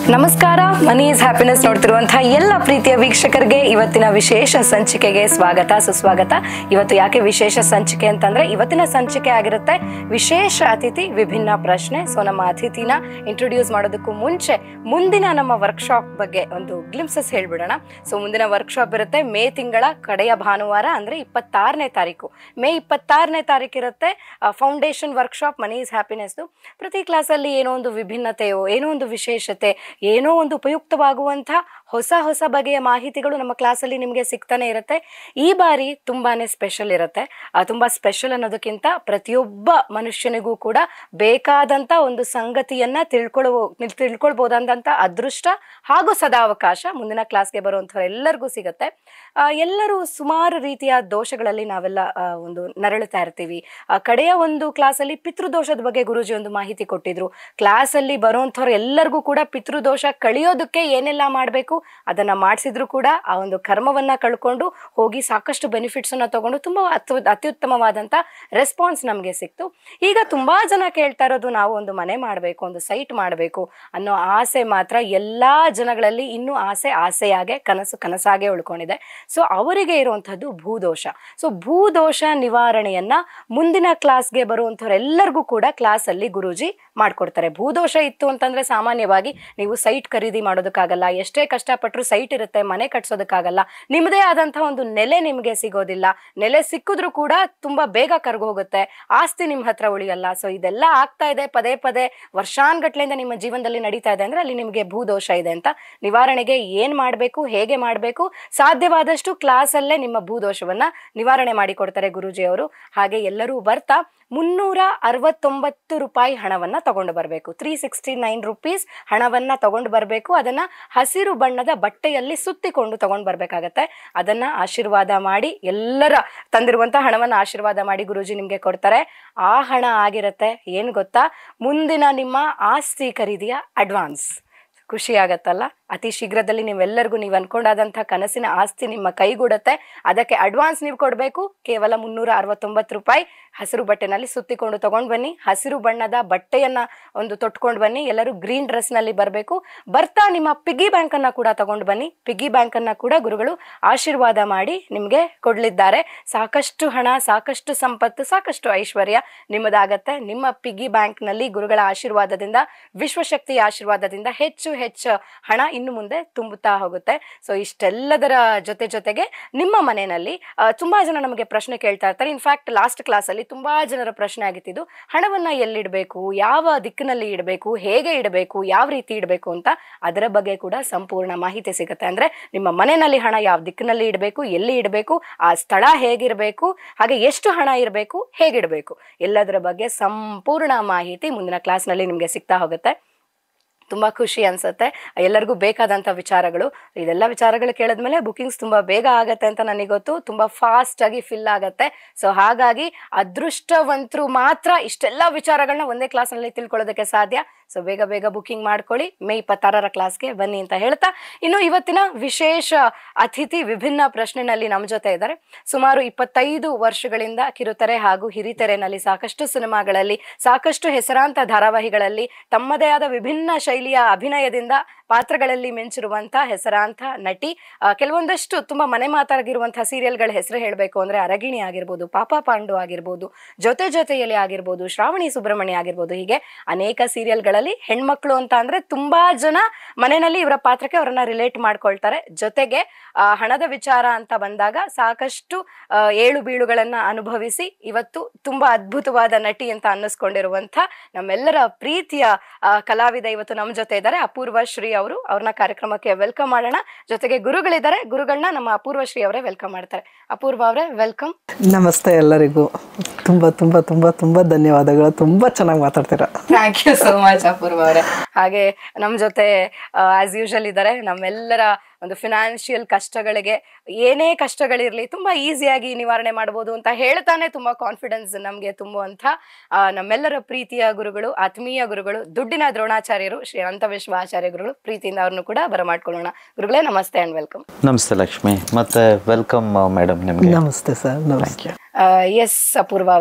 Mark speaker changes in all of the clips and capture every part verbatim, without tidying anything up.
Speaker 1: ನಮಸ್ಕಾರ, ಮನಿ is happiness ನೋಡ್ತಿರುವಂತಹ ಎಲ್ಲ ಪ್ರೀತಿಯ ವೀಕ್ಷಕರಿಗೆ ಇವತ್ತಿನ ವಿಶೇಷ ಸಂಚಿಕೆಗೆ ಸ್ವಾಗತ ಸುಸ್ವಾಗತ. ಇವತ್ತು ಯಾಕೆ ವಿಶೇಷ ಸಂಚಿಕೆ ಅಂತಂದ್ರೆ ಇವತ್ತಿನ ಸಂಚಿಕೆ ಆಗಿರುತ್ತೆ ವಿಶೇಷ ಅತಿಥಿ ವಿಭಿನ್ನ ಪ್ರಶ್ನೆ. ಸೊ ನಮ್ಮ ಅತಿಥಿನ ಇಂಟ್ರೊಡ್ಯೂಸ್ ಮಾಡೋದಕ್ಕೂ ಮುಂಚೆ ಮುಂದಿನ ನಮ್ಮ ವರ್ಕ್ಶಾಪ್ ಬಗ್ಗೆ ಒಂದು ಗ್ಲಿಮ್ಸಸ್ ಹೇಳ್ಬಿಡೋಣ. ಸೊ ಮುಂದಿನ ವರ್ಕ್ಶಾಪ್ ಇರುತ್ತೆ ಮೇ ತಿಂಗಳ ಕಡೆಯ ಭಾನುವಾರ ಅಂದ್ರೆ ಇಪ್ಪತ್ತಾರನೇ ತಾರೀಕು ಮೇ ಇಪ್ಪತ್ತಾರನೇ ತಾರೀಕು ಇರುತ್ತೆ foundation workshop money is happiness. ಪ್ರತಿ ಕ್ಲಾಸಲ್ಲಿ ಏನೋ ಒಂದು ವಿಭಿನ್ನತೆಯೋ ಏನೋ ಒಂದು ವಿಶೇಷತೆ ಏನೋ ಒಂದು ಉಪಯುಕ್ತವಾಗುವಂಥ ಹೊಸ ಹೊಸ ಬಗೆಯ ಮಾಹಿತಿಗಳು ನಮ್ಮ ಕ್ಲಾಸಲ್ಲಿ ನಿಮಗೆ ಸಿಗ್ತಾನೆ ಇರುತ್ತೆ. ಈ ಬಾರಿ ತುಂಬಾನೇ ಸ್ಪೆಷಲ್ ಇರುತ್ತೆ. ತುಂಬಾ ಸ್ಪೆಷಲ್ ಅನ್ನೋದಕ್ಕಿಂತ ಪ್ರತಿಯೊಬ್ಬ ಮನುಷ್ಯನಿಗೂ ಕೂಡ ಬೇಕಾದಂಥ ಒಂದು ಸಂಗತಿಯನ್ನ ತಿಳ್ಕೊಳ್ಳೋ ತಿಳ್ಕೊಳ್ಬೋದಂತ ಅದೃಷ್ಟ ಹಾಗೂ ಸದಾವಕಾಶ ಮುಂದಿನ ಕ್ಲಾಸ್ಗೆ ಬರುವಂಥವ್ರು ಎಲ್ಲರಿಗೂ ಸಿಗುತ್ತೆ. ಎಲ್ಲರೂ ಸುಮಾರು ರೀತಿಯ ದೋಷಗಳಲ್ಲಿ ನಾವೆಲ್ಲ ಒಂದು ನರಳುತ್ತಾ ಇರ್ತೀವಿ. ಕಡೆಯ ಒಂದು ಕ್ಲಾಸಲ್ಲಿ ಪಿತೃದೋಷದ ಬಗ್ಗೆ ಗುರೂಜಿ ಒಂದು ಮಾಹಿತಿ ಕೊಟ್ಟಿದ್ರು. ಕ್ಲಾಸಲ್ಲಿ ಬರುವಂಥವ್ರು ಎಲ್ಲರಿಗೂ ಕೂಡ ಪಿತೃದೋಷ ಕಳಿಯೋದಕ್ಕೆ ಏನೆಲ್ಲ ಮಾಡಬೇಕು ಅದನ್ನ ಮಾಡಿಸಿದ್ರು ಕೂಡ ಆ ಒಂದು ಕರ್ಮವನ್ನ ಕಳ್ಕೊಂಡು ಹೋಗಿ ಸಾಕಷ್ಟು ಬೆನಿಫಿಟ್ಸ್ ಅನ್ನ ತಗೊಂಡು ತುಂಬಾ ಅತ್ಯು ಅತ್ಯುತ್ತಮವಾದಂತ ರೆಸ್ಪಾನ್ಸ್ ನಮಗೆ ಸಿಕ್ತು. ಈಗ ತುಂಬಾ ಜನ ಕೇಳ್ತಾ ಇರೋದು ನಾವು ಒಂದು ಮನೆ ಮಾಡಬೇಕು, ಒಂದು ಸೈಟ್ ಮಾಡಬೇಕು ಅನ್ನೋ ಆಸೆ ಮಾತ್ರ ಎಲ್ಲಾ ಜನಗಳಲ್ಲಿ ಇನ್ನೂ ಆಸೆ ಆಸೆಯಾಗೆ ಕನಸು ಕನಸಾಗೆ ಉಳ್ಕೊಂಡಿದೆ. ಸೊ ಅವರಿಗೆ ಇರುವಂತಹದ್ದು ಭೂದೋಷ. ಸೊ ಭೂದೋಷ ನಿವಾರಣೆಯನ್ನ ಮುಂದಿನ ಕ್ಲಾಸ್ಗೆ ಬರುವಂತವ್ರೆಲ್ಲರಿಗೂ ಕೂಡ ಕ್ಲಾಸ್ ಅಲ್ಲಿ ಗುರೂಜಿ ಮಾಡ್ಕೊಡ್ತಾರೆ. ಭೂದೋಷ ಇತ್ತು ಅಂತಂದ್ರೆ ಸಾಮಾನ್ಯವಾಗಿ ನೀವು ಸೈಟ್ ಖರೀದಿ ಮಾಡೋದಕ್ಕಾಗಲ್ಲ, ಎಷ್ಟೇ ಕಷ್ಟಪಟ್ಟರು ಸೈಟ್ ಇರುತ್ತೆ, ಮನೆ ಕಟ್ಸೋದಕ್ಕಾಗಲ್ಲ, ನಿಮ್ಮದೇ ಆದಂತಹ ಒಂದು ನೆಲೆ ನಿಮಗೆ ಸಿಗೋದಿಲ್ಲ, ನೆಲೆ ಸಿಕ್ಕಿದ್ರು ಕೂಡ ತುಂಬಾ ಬೇಗ ಕರ್ಗು ಹೋಗುತ್ತೆ, ಆಸ್ತಿ ನಿಮ್ಮ ಹತ್ರ ಉಳಿಯಲ್ಲ. ಸೊ ಇದೆಲ್ಲ ಆಗ್ತಾ ಇದೆ ಪದೇ ಪದೇ ವರ್ಷಾನ್ಗಟ್ಲೆಯಿಂದ ನಿಮ್ಮ ಜೀವನದಲ್ಲಿ ನಡೀತಾ ಇದೆ ಅಂದ್ರೆ ಅಲ್ಲಿ ನಿಮಗೆ ಭೂದೋಷ ಇದೆ ಅಂತ. ನಿವಾರಣೆಗೆ ಏನ್ ಮಾಡ್ಬೇಕು, ಹೇಗೆ ಮಾಡ್ಬೇಕು, ಸಾಧ್ಯವಾದಷ್ಟು ಕ್ಲಾಸ್ ಅಲ್ಲೇ ನಿಮ್ಮ ಭೂದೋಷವನ್ನ ನಿವಾರಣೆ ಮಾಡಿ ಕೊಡ್ತಾರೆ ಗುರೂಜಿ ಅವರು. ಹಾಗೆ ಎಲ್ಲರೂ ಬರ್ತಾ ಮುನ್ನೂರ ಅರವತ್ತೊಂಬತ್ತು ರೂಪಾಯಿ ಹಣವನ್ನ ತಗೊಂಡು ಬರಬೇಕು. ತ್ರೀ ಸಿಕ್ಸ್ಟಿ ನೈನ್ ರುಪೀಸ್ ಹಣವನ್ನ ತಗೊಂಡು ಬರಬೇಕು. ಅದನ್ನ ಹಸಿರು ಬಣ್ಣದ ಬಟ್ಟೆಯಲ್ಲಿ ಸುತ್ತಿಕೊಂಡು ತಗೊಂಡು ಬರ್ಬೇಕಾಗತ್ತೆ. ಅದನ್ನ ಆಶೀರ್ವಾದ ಮಾಡಿ, ಎಲ್ಲರ ತಂದಿರುವಂತಹ ಹಣವನ್ನ ಆಶೀರ್ವಾದ ಮಾಡಿ ಗುರೂಜಿ ನಿಮ್ಗೆ ಕೊಡ್ತಾರೆ. ಆ ಹಣ ಆಗಿರತ್ತೆ ಏನ್ ಗೊತ್ತಾ, ಮುಂದಿನ ನಿಮ್ಮ ಆಸ್ತಿ ಖರೀದಿಯ ಅಡ್ವಾನ್ಸ್. ಖುಷಿ ಆಗತ್ತಲ್ಲ? ಅತಿ ಶೀಘ್ರದಲ್ಲಿ ನೀವೆಲ್ಲರಿಗೂ ನೀವು ಅನ್ಕೊಂಡಾದಂಥ ಕನಸಿನ ಆಸ್ತಿ ನಿಮ್ಮ ಕೈಗೂಡತ್ತೆ. ಅದಕ್ಕೆ ಅಡ್ವಾನ್ಸ್ ನೀವು ಕೊಡಬೇಕು. ಕೇವಲ ಮುನ್ನೂರ ಅರವತ್ತೊಂಬತ್ತು ರೂಪಾಯಿ ಹಸಿರು ಬಟ್ಟೆನಲ್ಲಿ ಸುತ್ತಿಕೊಂಡು ತಗೊಂಡು ಬನ್ನಿ. ಹಸಿರು ಬಣ್ಣದ ಬಟ್ಟೆಯನ್ನ ಒಂದು ತೊಟ್ಕೊಂಡು ಬನ್ನಿ. ಎಲ್ಲರೂ ಗ್ರೀನ್ ಡ್ರೆಸ್ ನಲ್ಲಿ ಬರಬೇಕು. ಬರ್ತಾ ನಿಮ್ಮ ಪಿಗ್ಗಿ ಬ್ಯಾಂಕ್ ಅನ್ನ ಕೂಡ ತಗೊಂಡು ಬನ್ನಿ. ಪಿಗ್ಗಿ ಬ್ಯಾಂಕ್ ಅನ್ನ ಕೂಡ ಗುರುಗಳು ಆಶೀರ್ವಾದ ಮಾಡಿ ನಿಮ್ಗೆ ಕೊಡ್ಲಿದ್ದಾರೆ. ಸಾಕಷ್ಟು ಹಣ, ಸಾಕಷ್ಟು ಸಂಪತ್ತು, ಸಾಕಷ್ಟು ಐಶ್ವರ್ಯ ನಿಮ್ಮದಾಗತ್ತೆ. ನಿಮ್ಮ ಪಿಗ್ಗಿ ಬ್ಯಾಂಕ್ ನಲ್ಲಿ ಗುರುಗಳ ಆಶೀರ್ವಾದದಿಂದ, ವಿಶ್ವಶಕ್ತಿಯ ಆಶೀರ್ವಾದದಿಂದ ಹೆಚ್ಚು ಹೆಚ್ಚು ಹಣ ಇನ್ನು ಮುಂದೆ ತುಂಬುತ್ತಾ ಹೋಗುತ್ತೆ. ಸೊ ಇಷ್ಟೆಲ್ಲದರ ಜೊತೆ ಜೊತೆಗೆ ನಿಮ್ಮ ಮನೆಯಲ್ಲಿ ತುಂಬಾ ಜನ ನಮಗೆ ಪ್ರಶ್ನೆ ಕೇಳ್ತಾ ಇರ್ತಾರೆ. ಇನ್ಫ್ಯಾಕ್ಟ್ ಲಾಸ್ಟ್ ಕ್ಲಾಸ್ ಅಲ್ಲಿ ತುಂಬಾ ಜನರ ಪ್ರಶ್ನೆ ಆಗಿತ್ತು, ಹಣವನ್ನ ಎಲ್ಲಿಡಬೇಕು, ಯಾವ ದಿಕ್ಕಿನಲ್ಲಿ ಇಡಬೇಕು, ಹೇಗೆ ಇಡಬೇಕು, ಯಾವ ರೀತಿ ಇಡಬೇಕು ಅಂತ. ಅದರ ಬಗ್ಗೆ ಕೂಡ ಸಂಪೂರ್ಣ ಮಾಹಿತಿ ಸಿಗುತ್ತೆ. ಅಂದ್ರೆ ನಿಮ್ಮ ಮನೆಯಲ್ಲಿ ಹಣ ಯಾವ ದಿಕ್ಕಿನಲ್ಲಿ ಇಡಬೇಕು, ಎಲ್ಲಿ ಇಡಬೇಕು, ಆ ಸ್ಥಳ ಹೇಗಿರಬೇಕು, ಹಾಗೆ ಎಷ್ಟು ಹಣ ಇರಬೇಕು, ಹೇಗಿಡಬೇಕು, ಎಲ್ಲದರ ಬಗ್ಗೆ ಸಂಪೂರ್ಣ ಮಾಹಿತಿ ಮುಂದಿನ ಕ್ಲಾಸ್ ನಲ್ಲಿ ನಿಮ್ಗೆ ಸಿಗ್ತಾ ಹೋಗುತ್ತೆ. ತುಂಬಾ ಖುಷಿ ಅನ್ಸುತ್ತೆ. ಎಲ್ಲರಿಗೂ ಬೇಕಾದಂಥ ವಿಚಾರಗಳು, ಇದೆಲ್ಲ ವಿಚಾರಗಳು ಕೇಳಿದ್ಮೇಲೆ ಬುಕಿಂಗ್ಸ್ ತುಂಬಾ ಬೇಗ ಆಗತ್ತೆ ಅಂತ ನನಗೆ ಗೊತ್ತು. ತುಂಬಾ ಫಾಸ್ಟ್ ಆಗಿ ಫಿಲ್ ಆಗತ್ತೆ. ಸೊ ಹಾಗಾಗಿ ಅದೃಷ್ಟವಂತರು ಮಾತ್ರ ಇಷ್ಟೆಲ್ಲ ವಿಚಾರಗಳನ್ನ ಒಂದೇ ಕ್ಲಾಸ್ ನಲ್ಲಿ ತಿಳ್ಕೊಳ್ಳೋದಕ್ಕೆ ಸಾಧ್ಯ. ಸೊ ಬೇಗ ಬೇಗ ಬುಕಿಂಗ್ ಮಾಡ್ಕೊಳ್ಳಿ. ಮೇ ಇಪ್ಪತ್ತಾರರ ಕ್ಲಾಸ್ಗೆ ಬನ್ನಿ ಅಂತ ಹೇಳ್ತಾ, ಇನ್ನು ಇವತ್ತಿನ ವಿಶೇಷ ಅತಿಥಿ ವಿಭಿನ್ನ ಪ್ರಶ್ನೆನಲ್ಲಿ ನಮ್ಮ ಜೊತೆ ಇದ್ದಾರೆ. ಸುಮಾರು ಇಪ್ಪತ್ತೈದು ವರ್ಷಗಳಿಂದ ಕಿರುತೆರೆ ಹಾಗೂ ಹಿರಿತೆರೆನಲ್ಲಿ ಸಾಕಷ್ಟು ಸಿನಿಮಾಗಳಲ್ಲಿ, ಸಾಕಷ್ಟು ಹೆಸರಾಂತ ಧಾರಾವಾಹಿಗಳಲ್ಲಿ ತಮ್ಮದೇ ಆದ ವಿಭಿನ್ನ ಶೈಲಿಯ ಅಭಿನಯದಿಂದ ಪಾತ್ರಗಳಲ್ಲಿ ಮಿಂಚಿರುವಂತಹ ಹೆಸರಾಂತ ನಟಿ. ಕೆಲವೊಂದಷ್ಟು ತುಂಬಾ ಮನೆ ಮಾತಾಗಿರುವಂತಹ ಸೀರಿಯಲ್ಗಳ ಹೆಸರು ಹೇಳಬೇಕು ಅಂದ್ರೆ ಅರಗಿಣಿ ಆಗಿರ್ಬೋದು, ಪಾಪ ಪಾಂಡು ಆಗಿರ್ಬೋದು, ಜೊತೆ ಜೊತೆಯಲ್ಲಿ ಆಗಿರ್ಬೋದು, ಶ್ರಾವಣಿ ಸುಬ್ರಹ್ಮಣ್ಯ ಆಗಿರ್ಬೋದು, ಹೀಗೆ ಅನೇಕ ಸೀರಿಯಲ್ಗಳಲ್ಲಿ ಹೆಣ್ಮಕ್ಳು ಅಂತ ಅಂದ್ರೆ ತುಂಬಾ ಜನ ಮನೆಯಲ್ಲಿ ಇವರ ಪಾತ್ರಕ್ಕೆ ಅವರನ್ನ ರಿಲೇಟ್ ಮಾಡ್ಕೊಳ್ತಾರೆ. ಜೊತೆಗೆ ಆ ಹಣದ ವಿಚಾರ ಅಂತ ಬಂದಾಗ ಸಾಕಷ್ಟು ಏಳು ಬೀಳುಗಳನ್ನ ಅನುಭವಿಸಿ ಇವತ್ತು ತುಂಬಾ ಅದ್ಭುತವಾದ ನಟಿ ಅಂತ ಅನ್ನಿಸ್ಕೊಂಡಿರುವಂತ ನಮ್ಮೆಲ್ಲರ ಪ್ರೀತಿಯ ಕಲಾವಿದ ಇವತ್ತು ನಮ್ಮ ಜೊತೆ ಇದ್ದಾರೆ, ಅಪೂರ್ವ ಶ್ರೀ ಅವರು. ಅವ್ರನ್ನ ಕಾರ್ಯಕ್ರಮಕ್ಕೆ ವೆಲ್ಕಮ್ ಮಾಡೋಣ. ಜೊತೆಗೆ ಗುರುಗಳಿದ್ದಾರೆ, ಗುರುಗಳನ್ನ ನಮ್ಮ ಅಪೂರ್ವ ಶ್ರೀ ಅವರೇ ವೆಲ್ಕಮ್ ಮಾಡ್ತಾರೆ. ಅಪೂರ್ವ ಅವರೇ ವೆಲ್ಕಮ್.
Speaker 2: ನಮಸ್ತೆ ಎಲ್ಲರಿಗೂ. ತುಂಬಾ ತುಂಬಾ ತುಂಬಾ ತುಂಬಾ ಧನ್ಯವಾದಗಳು. ತುಂಬಾ ಚೆನ್ನಾಗಿ ಮಾತಾಡ್ತೀರಾ.
Speaker 1: Thank you so much Apoorva ಅವರೇ. ಹಾಗೆ ನಮ್ಮ ಜೊತೆ ಆಸ್ ಯೂಶಲ್ ಇದ್ದಾರೆ ನಮ್ಮೆಲ್ಲರ ಒಂದು ಫಿನಾನ್ಷಿಯಲ್ ಕಷ್ಟಗಳಿಗೆ, ಏನೇ ಕಷ್ಟಗಳಿರ್ಲಿ ತುಂಬಾ ಈಸಿಯಾಗಿ ನಿವಾರಣೆ ಮಾಡಬಹುದು ಅಂತ ಹೇಳ್ತಾನೆ ತುಂಬಾ ಕಾನ್ಫಿಡೆನ್ಸ್ ನಮ್ಗೆ ತುಂಬುವಂತ ನಮ್ಮೆಲ್ಲರ ಪ್ರೀತಿಯ ಗುರುಗಳು, ಆತ್ಮೀಯ ಗುರುಗಳು, ದುಡ್ಡಿನ ದ್ರೋಣಾಚಾರ್ಯರು ಶ್ರೀ ಅನಂತ ವಿಶ್ವ ಆಚಾರ್ಯ ಗುರುಗಳು. ಪ್ರೀತಿಯಿಂದ ಅವ್ರನ್ನು ಕೂಡ ಬರಮಾಡ್ಕೊಳ್ಳೋಣ. ಗುರುಗಳೇ ನಮಸ್ತೆ ಅಂಡ್ ವೆಲ್ಕಮ್.
Speaker 3: ನಮಸ್ತೆ ಲಕ್ಷ್ಮಿ, ಮತ್ತೆ ವೆಲ್ಕಮ್ ಮೇಡಮ್ ನಿಮ್ಗೆ.
Speaker 2: ನಮಸ್ತೆ ಸರ್.
Speaker 1: ಎಸ್ ಅಪೂರ್ವ ಅವರೇ,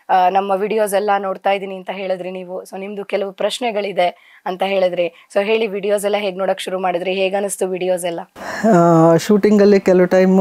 Speaker 1: ನಮ್ಮ ವಿಡಿಯೋಸ್ ಎಲ್ಲ ನೋಡ್ತಾ ಇದ್ದೀನಿ ಅಂತ ಹೇಳಿದ್ರಿ ನೀವು. ಸೊ ನಿಮ್ದು ಕೆಲವು ಪ್ರಶ್ನೆಗಳಿದೆ ಅಂತ ಹೇಳಿದ್ರಿ. ಸೊ ಹೇಳಿ, ವಿಡಿಯೋಸ್ ಎಲ್ಲ ಹೇಗೆ ನೋಡಕ್ ಶುರು ಮಾಡಿದ್ರಿ, ಹೇಗನಿಸ್ತು ವಿಡಿಯೋಸ್ ಎಲ್ಲ?
Speaker 2: ಶೂಟಿಂಗಲ್ಲಿ ಕೆಲವು ಟೈಮು